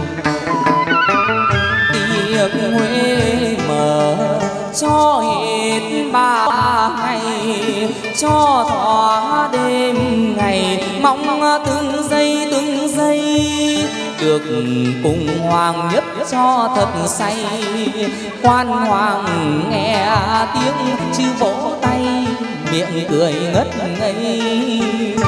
Tiệc Huế mở cho hết ba ngày, cho thỏa đêm ngày mong từng giây từng giây được cùng hoàng nhất cho thật say. Quan hoàng nghe tiếng chư vỗ tay miệng cười ngất ngây.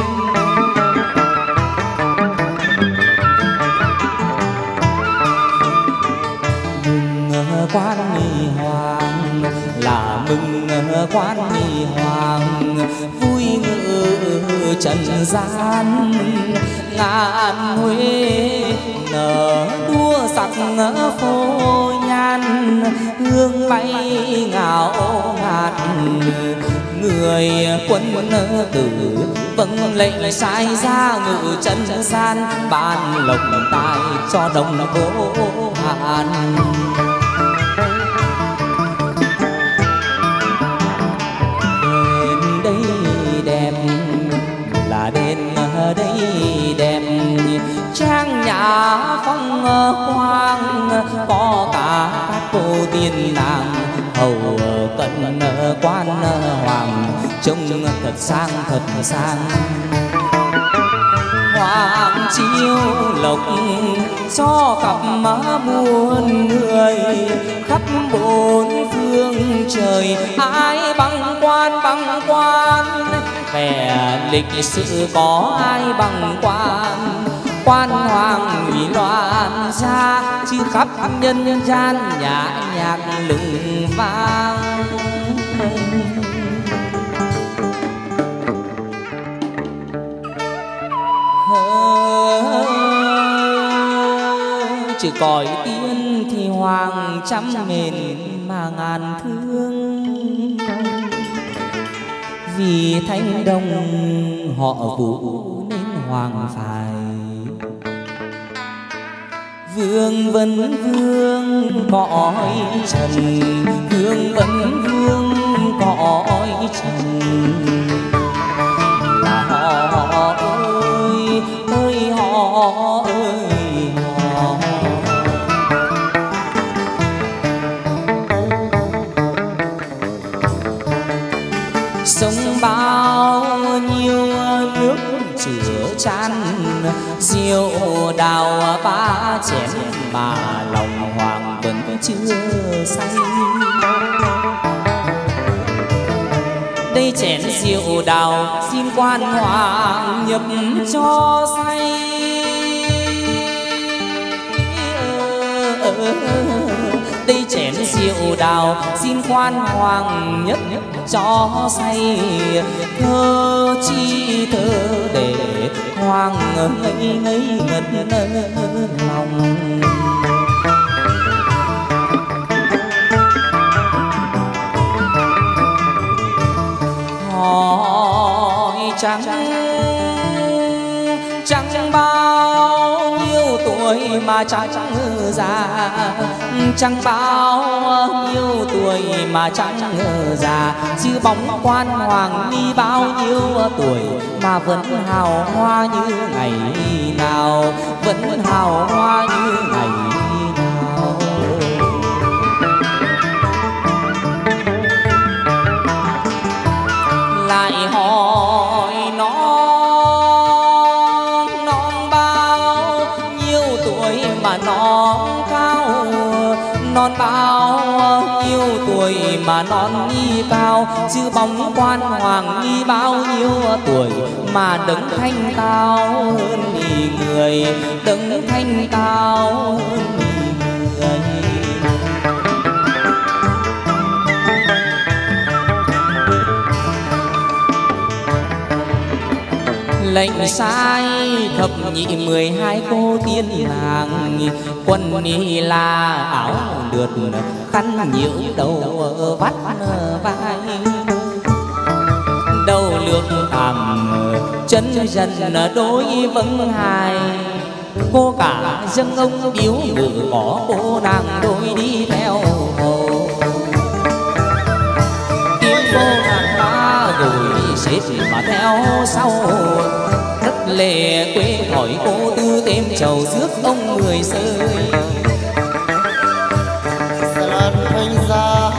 Quan nghi hoàng là mừng quan nghi hoàng vui ngự trần gian. Ngàn Huế nở đua sắc phô nhan hương bay ngào ngạt. Người quân tử vâng lệnh sai ra ngự trần gian ban lộc tài cho đồng cố Hàn. Đền ở đây đẹp trang nhã phong quang, có cả các cô tiên nàng hầu cận quan hoàng trông thật sang thật sang. Hoàng chiêu lộc cho khắp muôn người khắp bốn phương trời. Ai bằng quan bằng quan vẻ lịch sử có ai bằng quan. Quan hoàng ủy loạn ra chứ khắp nhân gian nhã nhạc lừng vang. Chứ cõi tiên thì hoàng trăm mền mà ngàn thương. Vì thanh đồng họ Vũ nên hoàng phải vương vấn vương cõi trần. Vương vấn vương cõi trần là họ ơi ơi họ ơi họ. rượu đào ba chén mà lòng hoàng vẫn chưa say. Đây chén rượu đào xin quan hoàng nhập cho say. Đây chén rượu đào xin quan hoàng nhất cho say. Thơ chi thơ để hoàng ngây ngây ngất lòng. Hỏi chẳng chẳng bao nhiêu tuổi mà chẳng già, chẳng bao nhiêu tuổi mà chẳng già, chứ bóng quan hoàng đi bao nhiêu tuổi mà vẫn hào hoa như ngày nào, vẫn hào hoa như ngày nào. Lại hỏi nó non bao nhiêu tuổi mà non cao, non bao nhiêu tuổi mà non nghi cao, chứ bóng quan hoàng nghi bao nhiêu tuổi mà đấng thanh cao hơn nhì người, đấng thanh cao hơn nhì người. Lệnh sai thập nhị mười hai cô tiên nàng, quần ni là áo lượt khăn nhiễu đầu vắt vai. Đầu lược tàm chân dần đôi vâng hài, cô cả dâng ông biếu ngự có cô nàng đôi đi theo hầu. Tiếng cô nàng ba rồi xếp mà theo sau, rất lệ quê hỏi cô tư thêm chầu rước ông mười sơi. Sàn thanh giá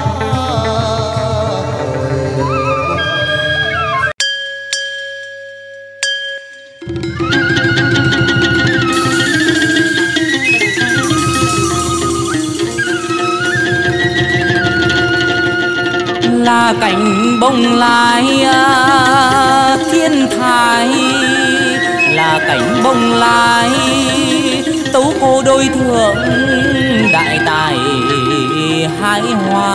là cảnh bông lai thiên thái, là cảnh bông lai tấu cô đôi thượng đại tài hai hoa.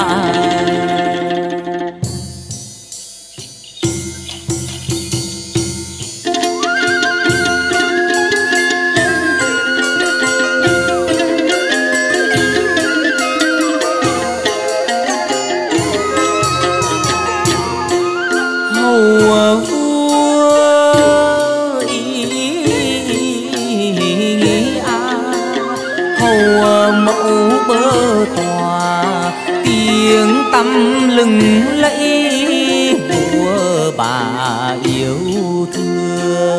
Tâm lừng lẫy của bà yêu thương,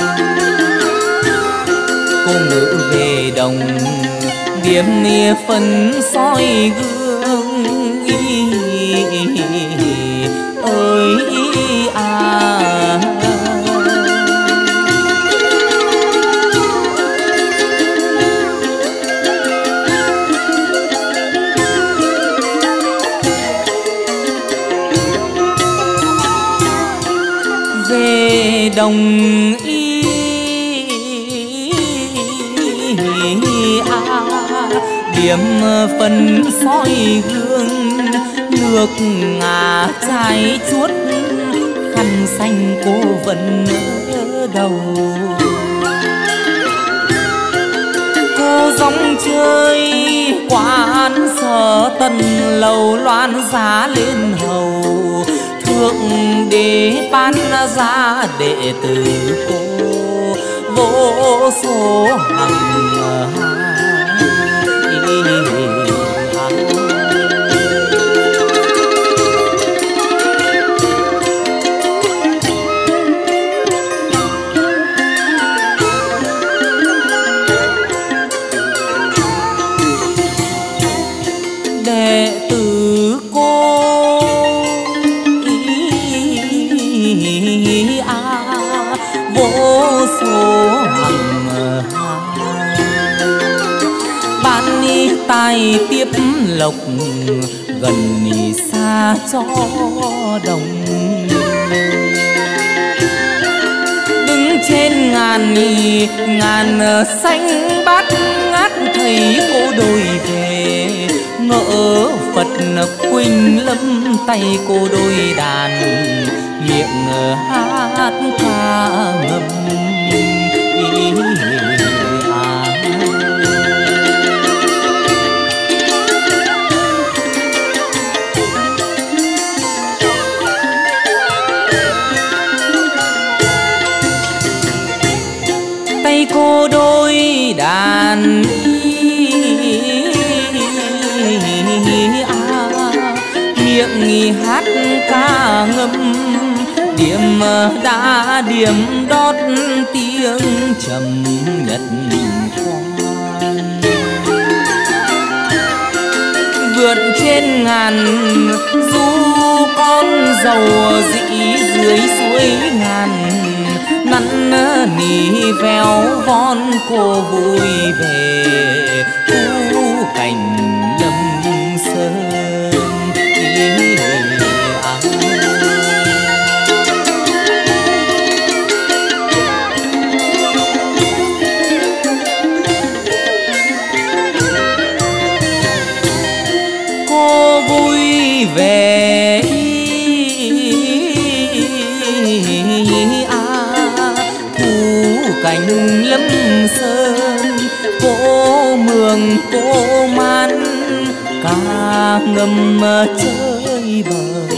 cô ngự về đồng điềm nia phân soi gương ơi à. Đồng ý à, điểm phân soi gương nước ngà trái chuốt, khăn xanh cô vẫn ở đầu. Cô dòng chơi quán sở tần lầu loan giá lên hầu, thượng đế ban ra đệ tử cô vô số hằng đệ tử cô vô số hằng ai tiếp lộc gần xa cho đồng. Đứng trên ngàn ngàn xanh bát ngát thấy cô đôi về, ngỡ Phật Quỳnh lâm tay cô đôi đàn, miệng hát ca ngâm. Tay cô đôi đàn miệng hát ca ngâm, điểm đã điểm đót tiếng trầm nhật khoan. Vượt trên ngàn du con dầu dĩ dưới suối ngàn, nắn nỉ véo von cô vui về khu cảnh lâm sơn. Cô vui về cảnh lâm sơn, cô mường cô man ca ngâm chơi bời.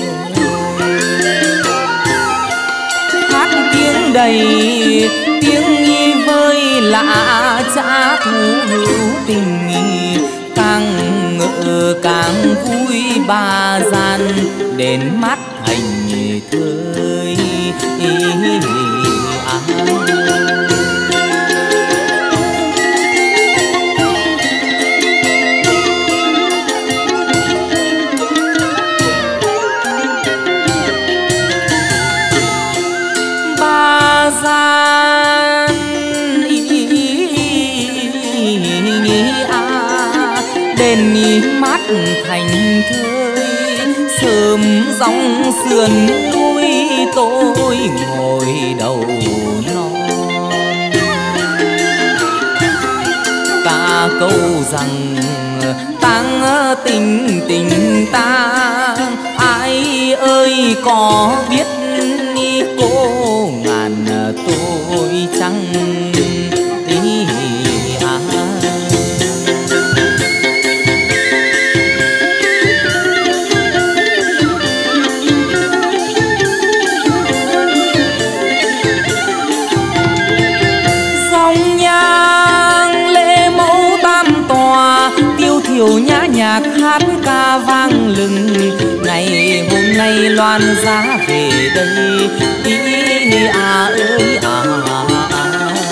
Hát tiếng đầy tiếng nhi vơi lạ cha thú hữu tình, càng ngỡ càng vui ba gian đến mắt hành thơi. Ba gian đền mắt thành thơi, sớm dòng sườn núi tôi ngồi đầu non. Ta câu rằng tang tình tình tang, ai ơi có biết cô ngàn tôi chẳng đi à. Dòng nhang lễ mẫu tam tòa, tiêu thiểu nhã nhạc hát ca vang lừng. Ngày hôm nay loan giá về đây, ý à ơi à, à.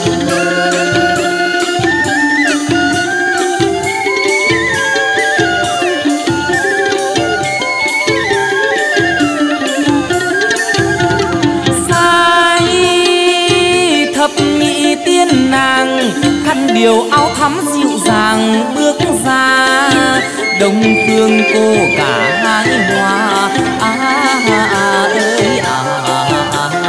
Sai thập nhị tiên nàng, khăn điều áo thắm dịu dàng bước ra, đông phương cô cả hai hoa à, à, à ơi à, à, à.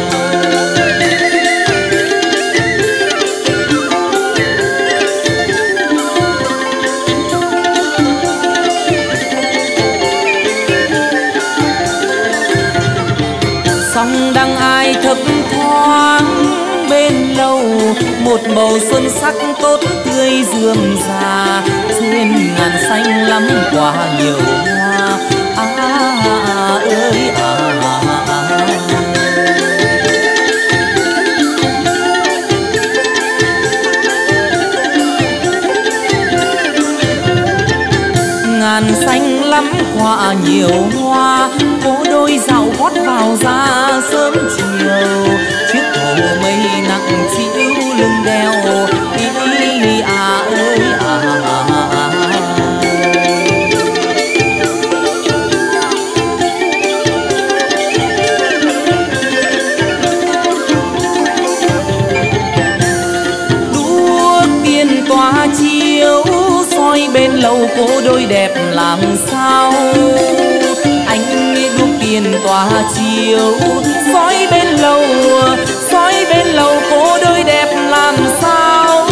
Song đăng ai thấp thoáng bên lâu, một bầu xuân sắc tốt tươi rườm rà, trên ngàn xanh lắm quả nhiều hoa à, à ơi à, à, à. Ngàn xanh lắm quả nhiều hoa, cô đôi dạo gót vào ra sớm chiều, chiếc hồ mây nặng chịu lưng đeo ý à ơi à, à, à. Đuốc tiền tỏa chiếu soi bên lầu cô đôi đẹp làm sao. Anh đuốc tiền tỏa chiếu soi bên lầu, soi bên lầu cô đôi đẹp làm sao.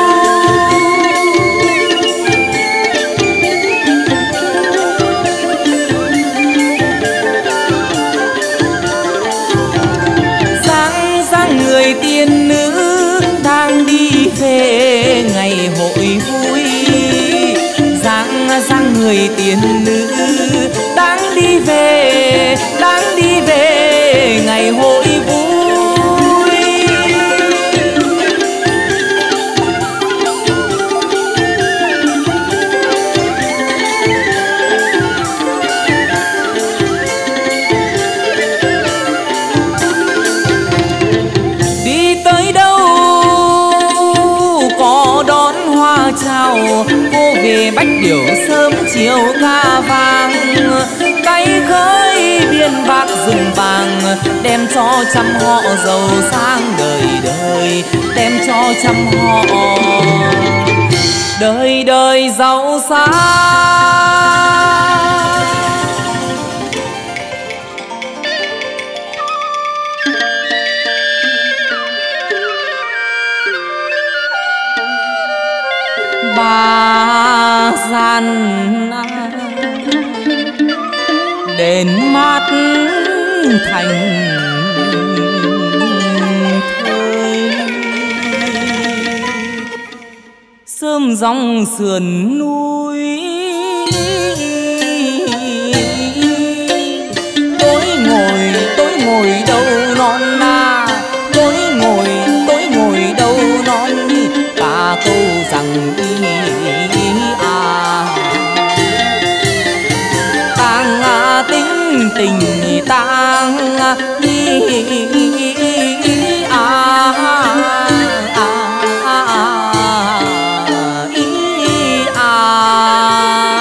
Dáng dáng người tiên nữ đang đi về ngày hội vui. Dáng dáng người tiên nữ đang đi về, đang đi về ngày hội vui. Đi tới đâu có đón hoa chào, cô về Bách Điểu sớm chiều ca vàng. Tay khơi biên bạc rừng vàng, đem cho trăm họ giàu sang đời đời, đem cho trăm họ đời đời giàu sang. Ba gian đến mát thành thơi, sớm dòng sườn núi. Tối ngồi tối ngồi đâu non na, tối ngồi tối ngồi đâu non, ta câu rằng tính tình tang đi à, à, à, ý à.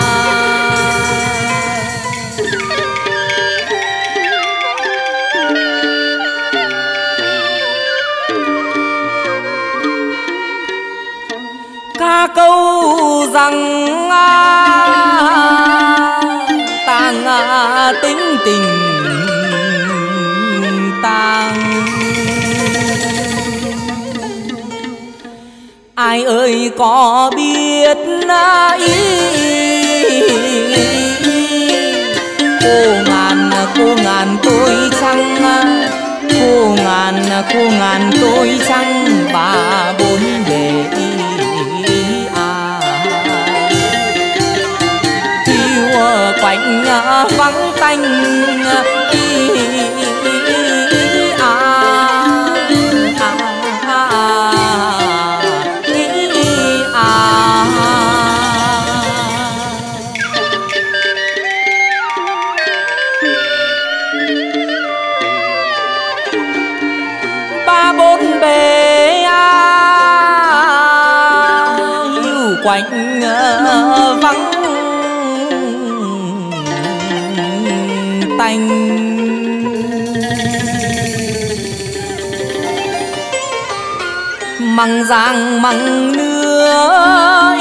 Ca câu rằng tang tính tình tang. Ai ơi có biết ý cô ngàn cô ngàn tôi chăng, cô ngàn cô ngàn tôi chăng ba bốn bề quạnh vắng tanh ý, à, à, à, ý, à. Ba bốn bề hiu quạnh vắng tanh. Măng giang măng nưa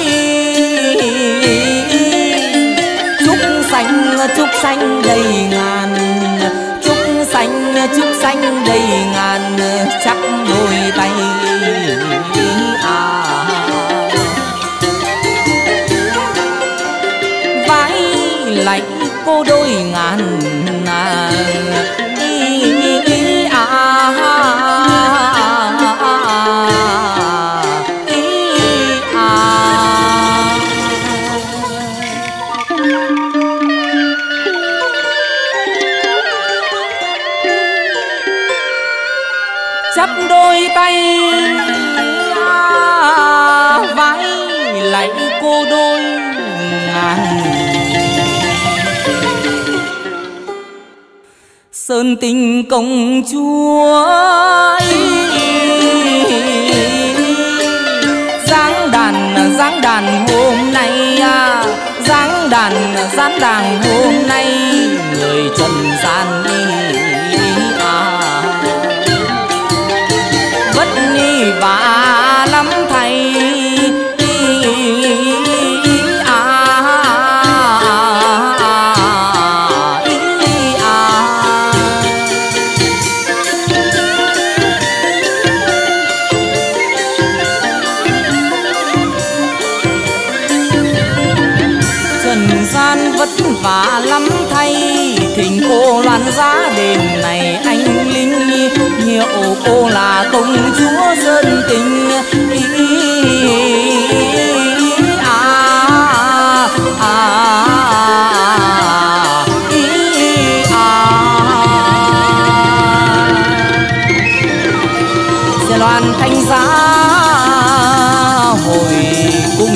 trúc xanh trúc xanh đầy ngàn, trúc xanh trúc xanh đầy ngàn, chắc đôi tay à. Vái lạnh cô đôi ngàn à, ý, ý, à, ý, à. Chắp đôi tay à, vái lạy cô đôi ngàn. Sơn tình công chúa dáng đàn dáng đàn hôm nay, dáng đàn dáng đàn hôm nay người trần gian à. Vất vả lắm thầy vất vả lắm thay, thỉnh cô loan giá đêm này anh linh, hiệu cô là công chúa dân tình. Ý, à, à, ý, à. Sẽ loan thanh giá hồi cung.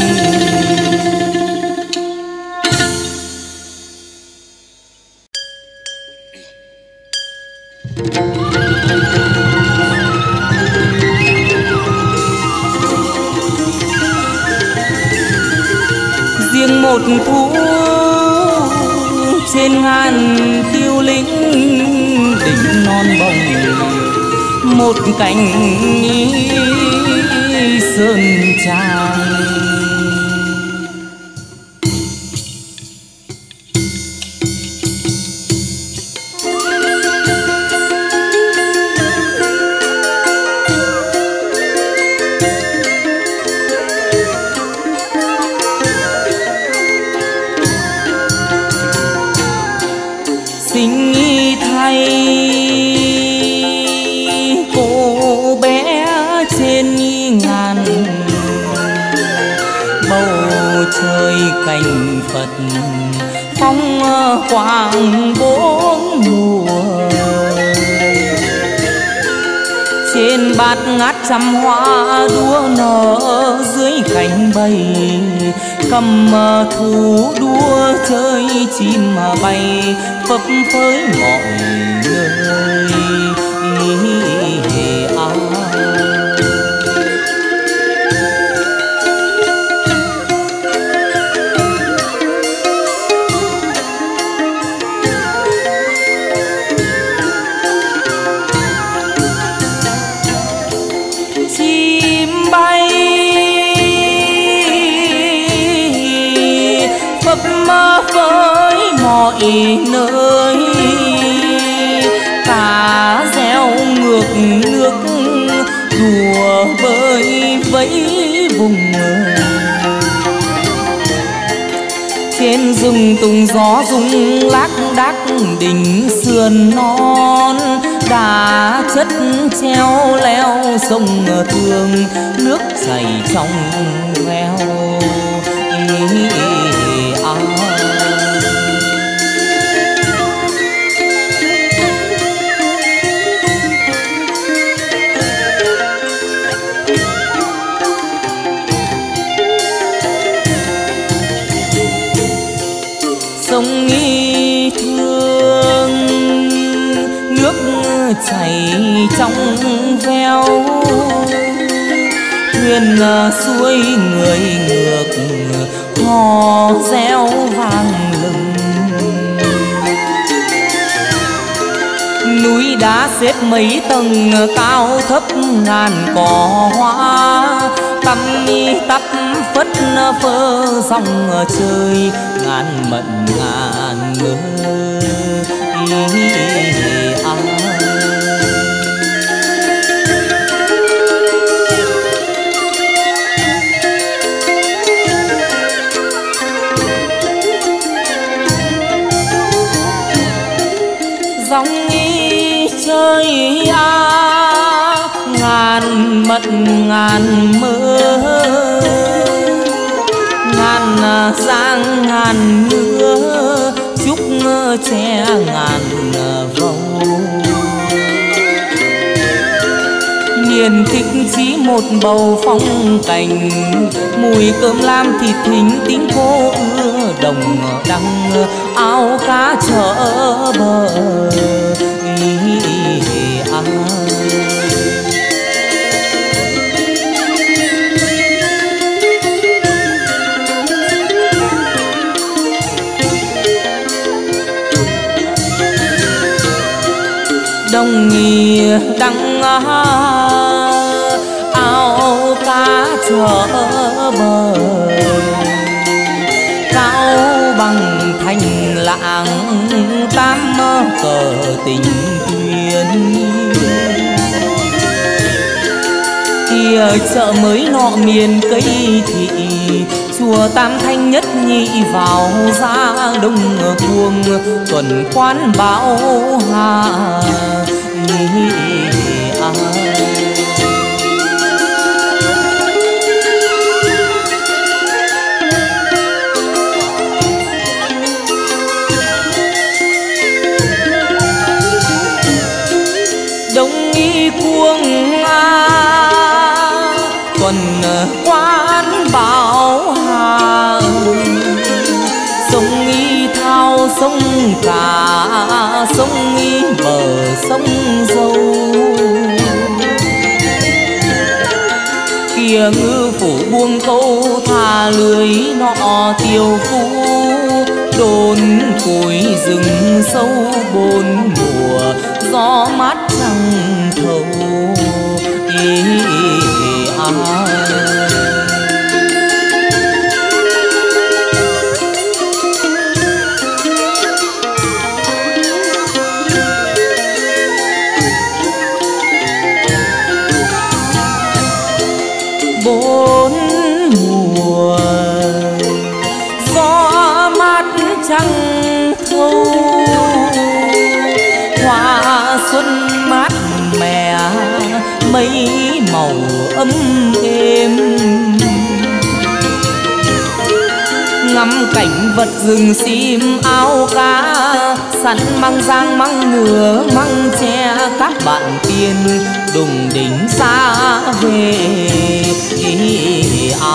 Riêng một thú trên ngàn tiêu linh, đỉnh non bồng một cánh sơn trang. Xin thay cô bé trên ngàn bầu trời cành Phật phong quang bốn mùa. Trên bát ngát trăm hoa đua nở dưới cánh bầy, cầm thú đua chơi chim bay phấp phới mọi người. À. Chim bay phấp phới mọi nơi, cá reo ngược nước đùa bơi vẫy vùng. Trên rừng tùng gió rung lác đác đỉnh sườn non, đá chất treo leo sông Thương nước chảy trong veo. À. Sông nghi thương nước chảy trong veo, thuyền xuôi người ngược hò reo vang lừng. Núi đá xếp mấy tầng cao thấp ngàn cỏ hoa, tăm tắp phất phơ dòng trời ngàn mận ngàn mơ. À. Dòng đi chơi à, ngàn mật ngàn mơ, ngàn giang ngàn mưa, chúc che ngàn vầu. Niềm thích chỉ một bầu phong cảnh, mùi cơm lam thịt thính tính cô ưa đồng đăng áo cá chở bờ. À. Đồng nghĩa đăng áo cá chở bờ, cao bằng thành lạng tám cờ tình tuyên. Kia chợ mới nọ miền cây thị, chùa Tam Thanh nhất nhị vào ra đông cuồng, tuần quán bão hà nhị à. Đông nghi cuồng a tuần quán bão hà, sông nghi thao sông cả, sông nghi bờ sông dâu. Kia ngư phủ buông câu thả lưới nọ tiêu phú, đồn cối rừng sâu bốn mùa gió mát trăng thâu ý à. Bốn mùa gió mát trăng thâu, hoa xuân mát mẻ mây màu ấm êm, ngắm cảnh vật rừng sim ao cá, sẵn măng giang măng ngựa măng tre, các bạn tiên đùng đỉnh xa về à.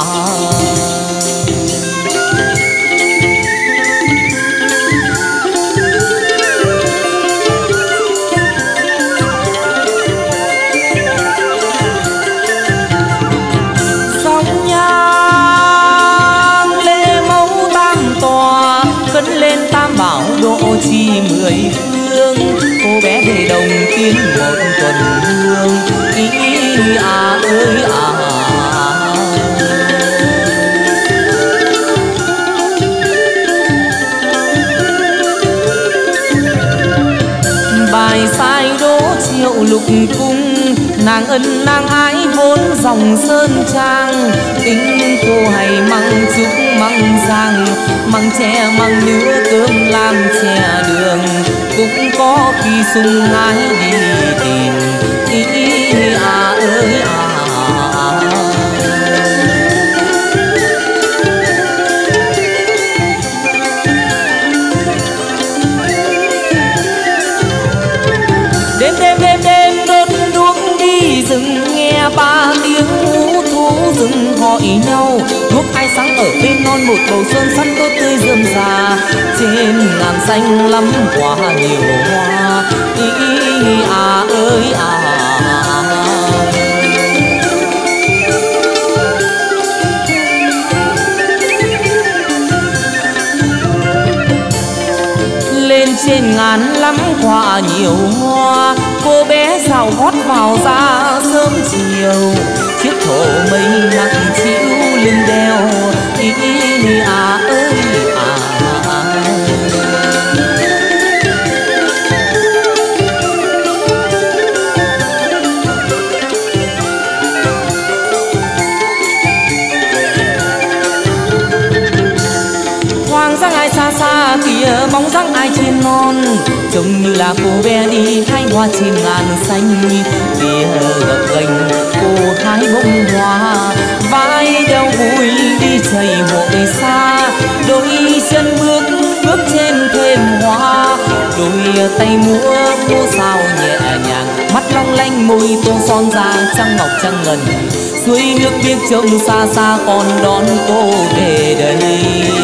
Chi mười phương, cô bé về đồng tiên một tuần hương ý à ơi à. Bài sai đố triệu lục cung, nàng ân nàng ái vốn dòng sơn trang, tính cô hay măng trúc măng giang, măng tre măng nứa cơm làm chè đường, cũng có khi sung hái đi tìm ý à ơi à. Đêm đêm đêm đêm đốt đuốc đi rừng, nghe ba tiếng hú thú rừng hỏi nhau, đuốc ai sáng ở bên non một bầu xuân săn tốt tươi rơm rà, trên ngàn xanh lắm quả nhiều hoa ý à ơi à. Lên trên ngàn lắm quả nhiều hoa, cô bé dạo gót vào ra sớm chiều, chiếc thổ mây nặng chịu lưng đeo ý à ơi à. Thoáng dáng ai xa xa kia bóng dáng ai trên non, trông như là cô bé đi hái hoa trên ngàn xanh, kia gập ghềnh cô hái bông hoa, vai đeo vui đi chảy hội xa, đôi chân bước bước trên thềm hoa, đôi tay múa múa sao nhẹ nhàng, mắt long lanh môi tô son da trăng ngọc trăng ngần, suối nước biếc trông xa xa còn đón cô về đây.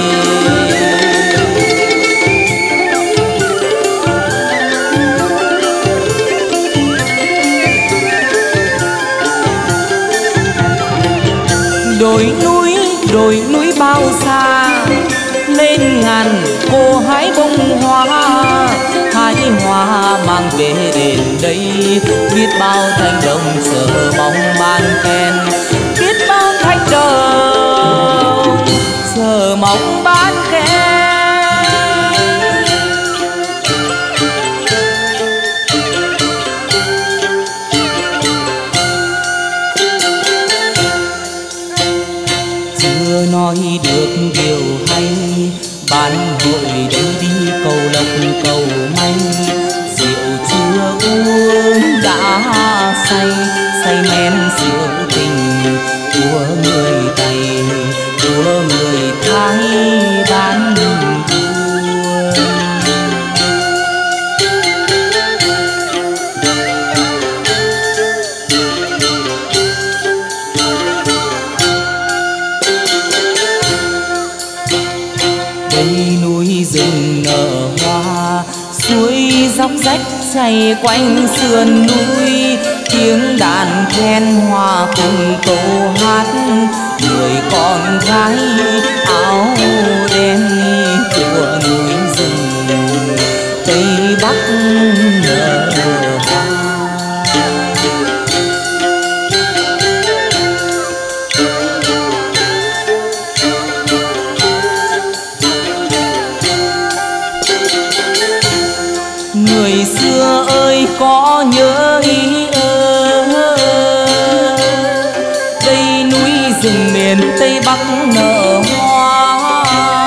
Đồi núi đồi núi bao xa, lên ngàn cô hái bông hoa, hái hoa mang về đền đây, biết bao thanh đồng chờ mong ban khen, biết bao thanh đồng chờ mong ban khen. chưa nói được điều hay, bán hội đến đi cầu lộc cầu may. Rượu chưa uống đã say, say men rượu tình của người Tây, của người Thái bán rừng nở hoa, suối dốc rách chảy quanh sườn núi. Tiếng đàn then hòa cùng câu hát, người con gái áo đen của núi rừng Tây Bắc nở hoa. Người xưa ơi có nhớ ý ơ, đây núi rừng miền Tây Bắc nở hoa.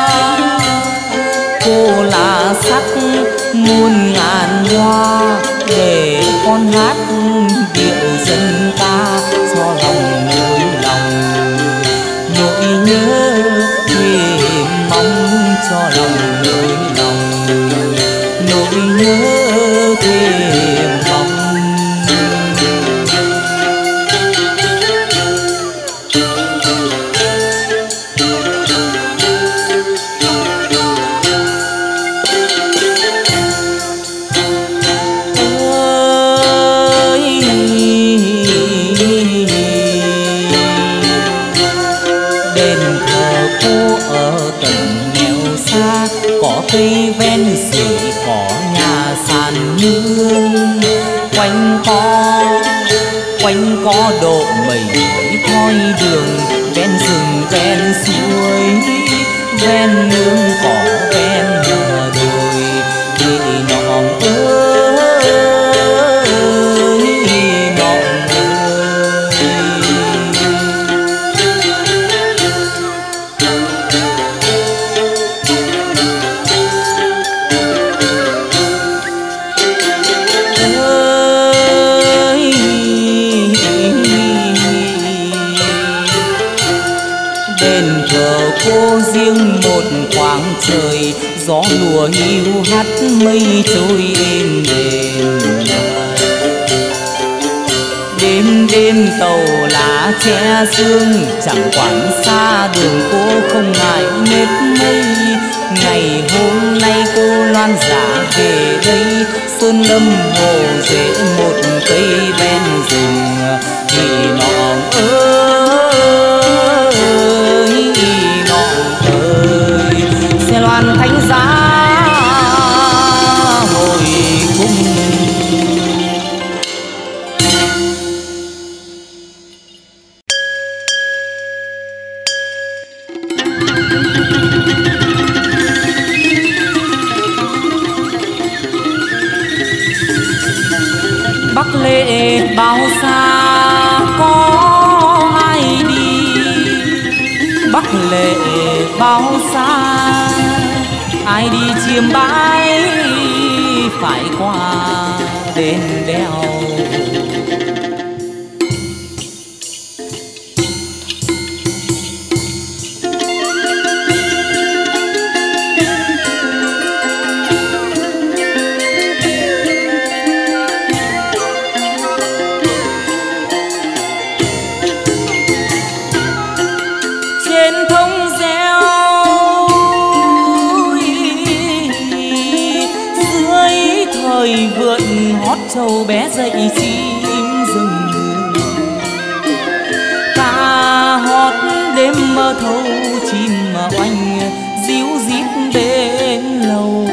Cô là sắc muôn ngàn hoa, để con hát điệu dân ca cho lòng nỗi lòng. Nỗi nhớ thềm mong cho lòng nỗi lòng, nỗi nhớ thềm mong. Ơi đền thờ cô ở tận nghèo xa, có cây ven sưởi có nhà sàn nương. Quanh có quanh có độ mây thoi đường, ven rừng ven suối, ven nương cỏ ven đồi. Đi nọng ơi nọng ơi. Đền thờ cô riêng một khoảng trời, gió lùa hiu hắt mây trôi êm đềm. Đêm đêm tàu lá che sương, chẳng quản xa đường cô không ngại mệt mây. Ngày hôm nay cô loan giả về đây, sơn lâm hồ rễ một cây ven rừng. Thì nọ ơi nọ ơi, xe loan thánh giá hồi cung. Bắc lệ bao xa có ai đi, Bắc lệ bao xa ai đi chiêm bái, phải qua đền đèo. Vượn hót trâu bé dậy chim rừng, ca hót đêm mơ thâu chim oanh díu dít bên lầu.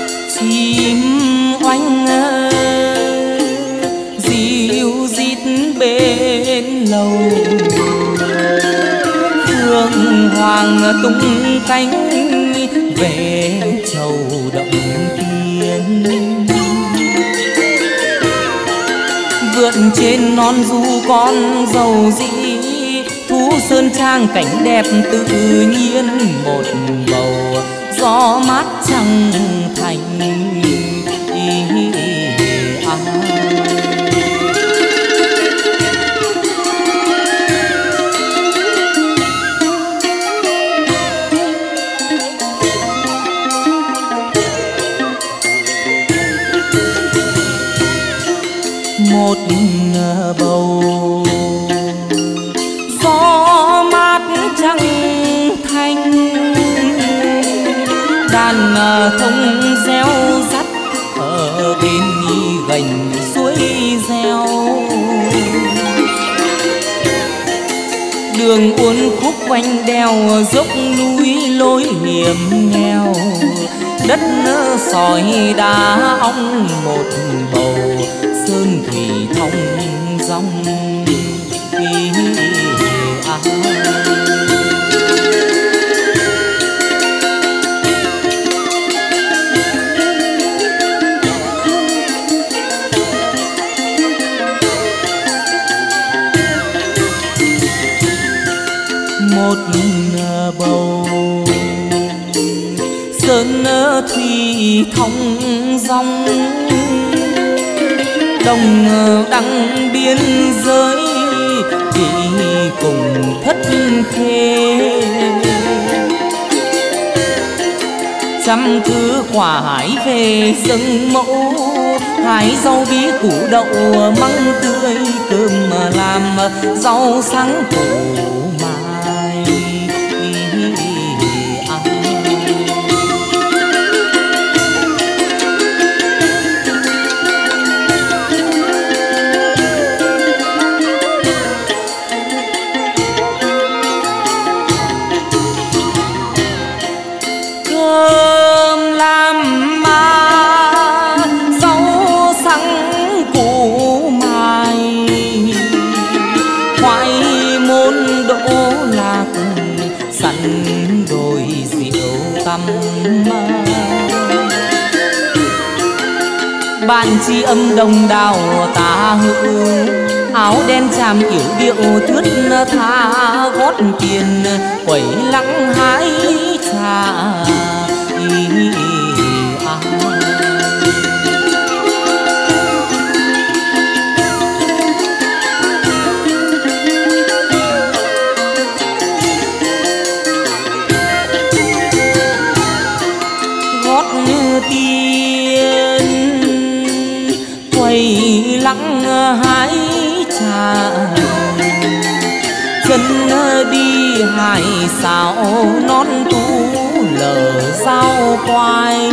Chim oanh dịu dít bên lầu. Phương hoàng tung cánh về chầu động tiên. Vượn trên non du con dầu dĩ, Thú sơn trang cảnh đẹp tự nhiên một bầu. Gió mát trăng thành à. Một bầu gió mát trăng thanh, đàn thông reo rắt ở bên gành suối reo. Đường uốn khúc quanh đèo, dốc núi lối hiểm nghèo. Đất sỏi đá ong một bầu, sơn thủy thông dòng à. Một bầu sơn thủy thông dòng, đồng đăng biên giới đi cùng thất khê. Trăm thứ quả hái về dâng mẫu, hái rau bí củ đậu măng tươi, cơm làm rau sáng củ mai à. Cơm làm mà rau sáng củ mai, khoai môn đỗ lạc sẵn đồi rượu tăm. Bạn tri âm đồng đào tà hữu, áo đen chàm yểu điệu thướt tha gót tiền, quẩy lặng hái trà à. Gót tiền quẩy lặng hái trà, chân đi hải xảo non tú lở sao quay.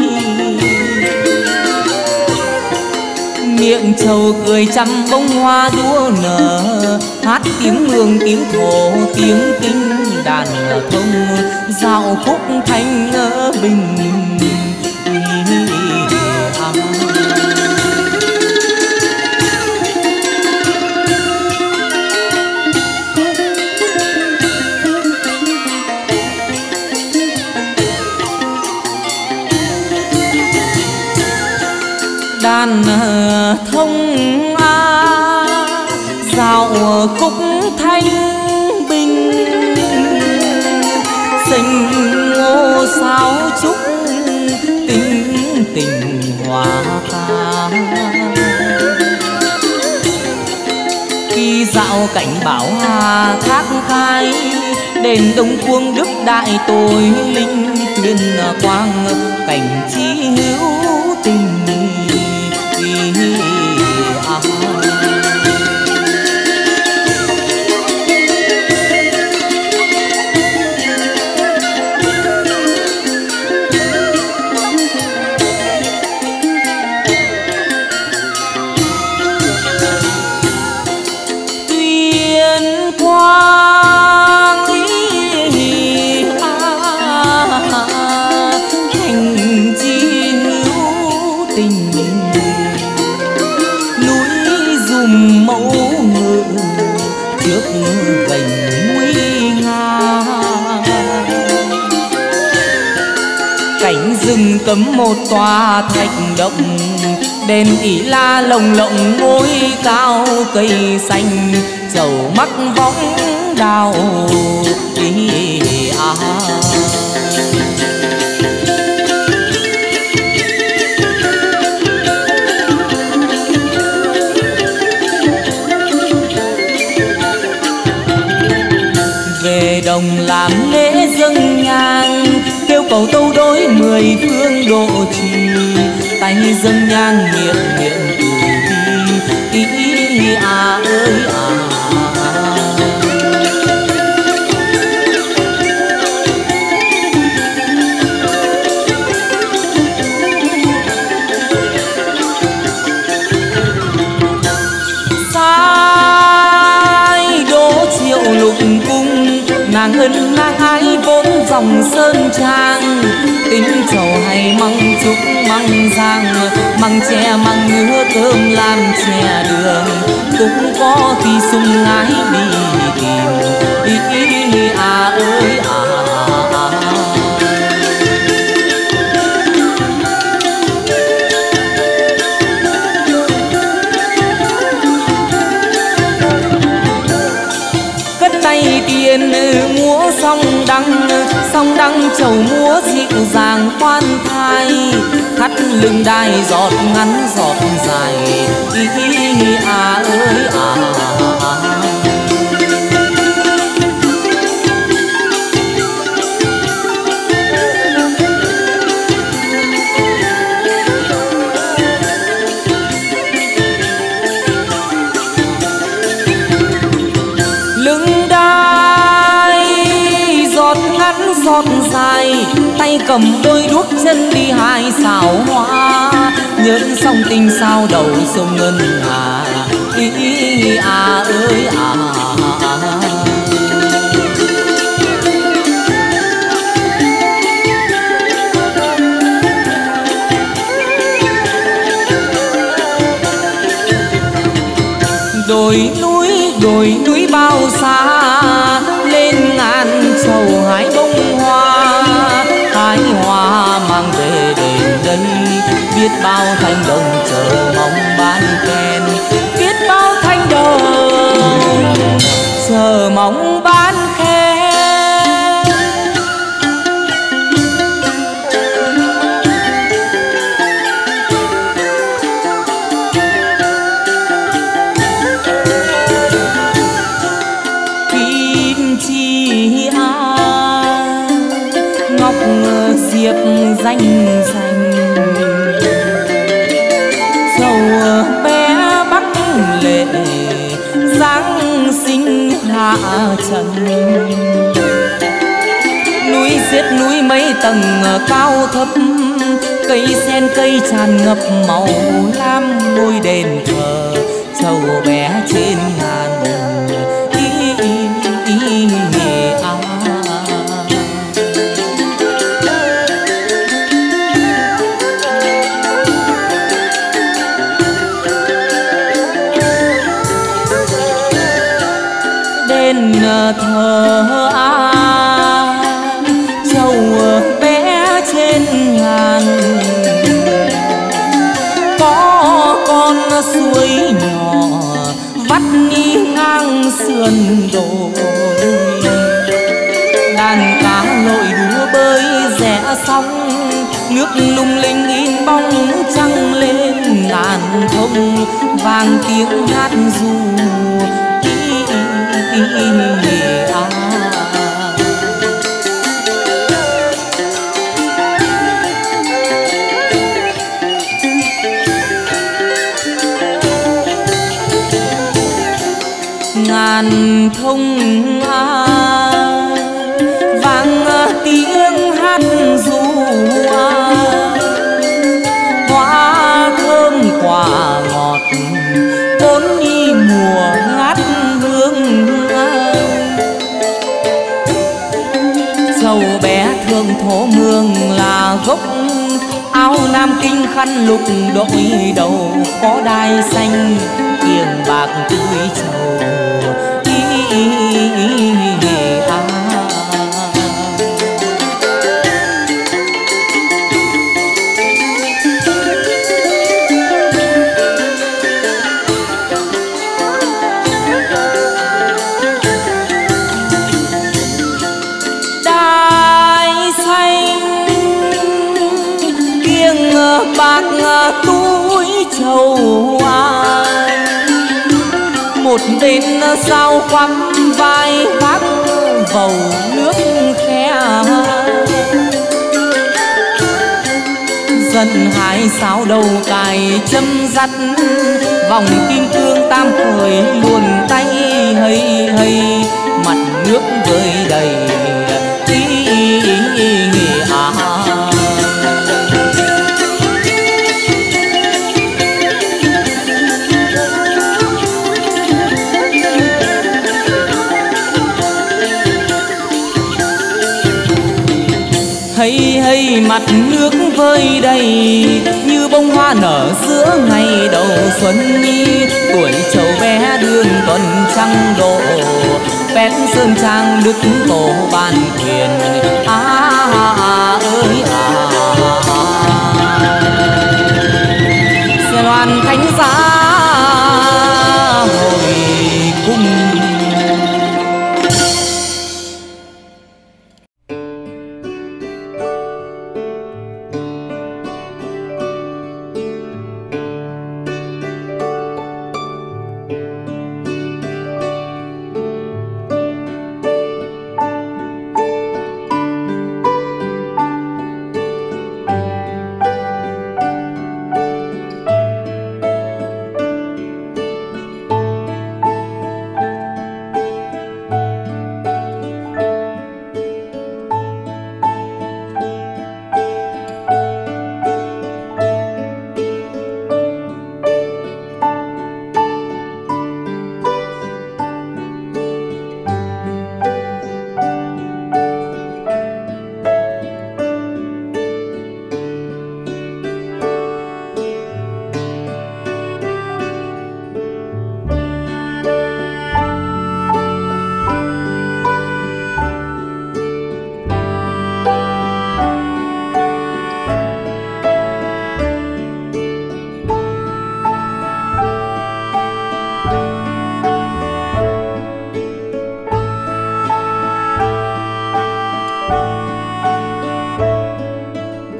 Miệng trầu cười trăm bông hoa đua nở, hát tiếng mường tiếng thổ tiếng kinh đàn thông, dạo khúc thanh bình à. Đàn thông a dạo khúc thanh bình, sinh ngô sáo trúc tình tình hòa ca. Khi dạo cảnh bảo hà thác khai, đền đông cuông đức đại tội linh tuyên quang, cảnh chi hữu tình à. Tuyên quang à, thành chi hữu tình cấm một tòa thạch động, đèn ỉ la lồng lộng ngôi cao cây xanh, chầu mắc võng đào ý à. Về đồng làm lễ dâng nhang, kêu cầu tâu đối mười phương độ trì, tay dâng nhang miệng miệng từ bi ý, ý à ơi à. Sai đỗ triệu lục cung, nàng ân nàng ái vốn dòng sơn trang, tính trầu hay măng trúc măng giang, măng chè măng ngứa cơm làm chè đường, cũng có khi sung ngái đi tìm ý, ý à ơi à. Tay tiền múa song đăng, song đăng chầu múa dịu dàng khoan thai, thắt lưng đai giọt ngắn giọt dài ý, ý à ơi à. Giọt dài tay cầm đôi đuốc chân đi hai xào hoa, nhớ song tình sao đầu sông ngân hà ý, ý à ơi à. Đồi núi đồi núi bao xa, lên ngàn trầu hái bông hoa, hái hoa mang về đền đây, biết bao thanh đồng chờ mong ban khen, biết bao thanh đồng chờ mong ban khen. Diệp danh danh dầu bé bắc lệ, giáng sinh hạ trần, núi xiết núi mấy tầng cao thấp, cây sen cây tràn ngập màu lam, ngôi đền thờ trầu bé trên ngàn ý, ý, ý, ý à. Thờ an trầu bé trên ngàn, có con suối nhỏ vắt đi ngang sườn đồi, đàn cá lội đúa bơi rẽ sóng, nước lung linh in bóng trăng lên ngàn thông, vang tiếng hát ru ý, ý, ý, à. Ngàn thông a vang tiếng hát ru a, hoa thơm quả ngọt bốn y mùa ngát hương a. Dầu bé thương thổ mương là gốc, áo nam kinh khăn lục đội đầu, có đai xanh kiềng bạc tươi trầu ý, ý, ý, ý, à. hầu ai. Một bên sao quắm vai vác vầu nước khe, dân hái sáo đầu cài châm dắt, vòng kim cương tam khởi luồn tay hây hây, mặt nước vơi đầy ý à. Hay hay mặt nước vơi đầy như bông hoa nở giữa ngày đầu xuân nhi, tuổi trầu bé đường tuần trăng độ, vén sơn trang đức tổ ban quyền. À,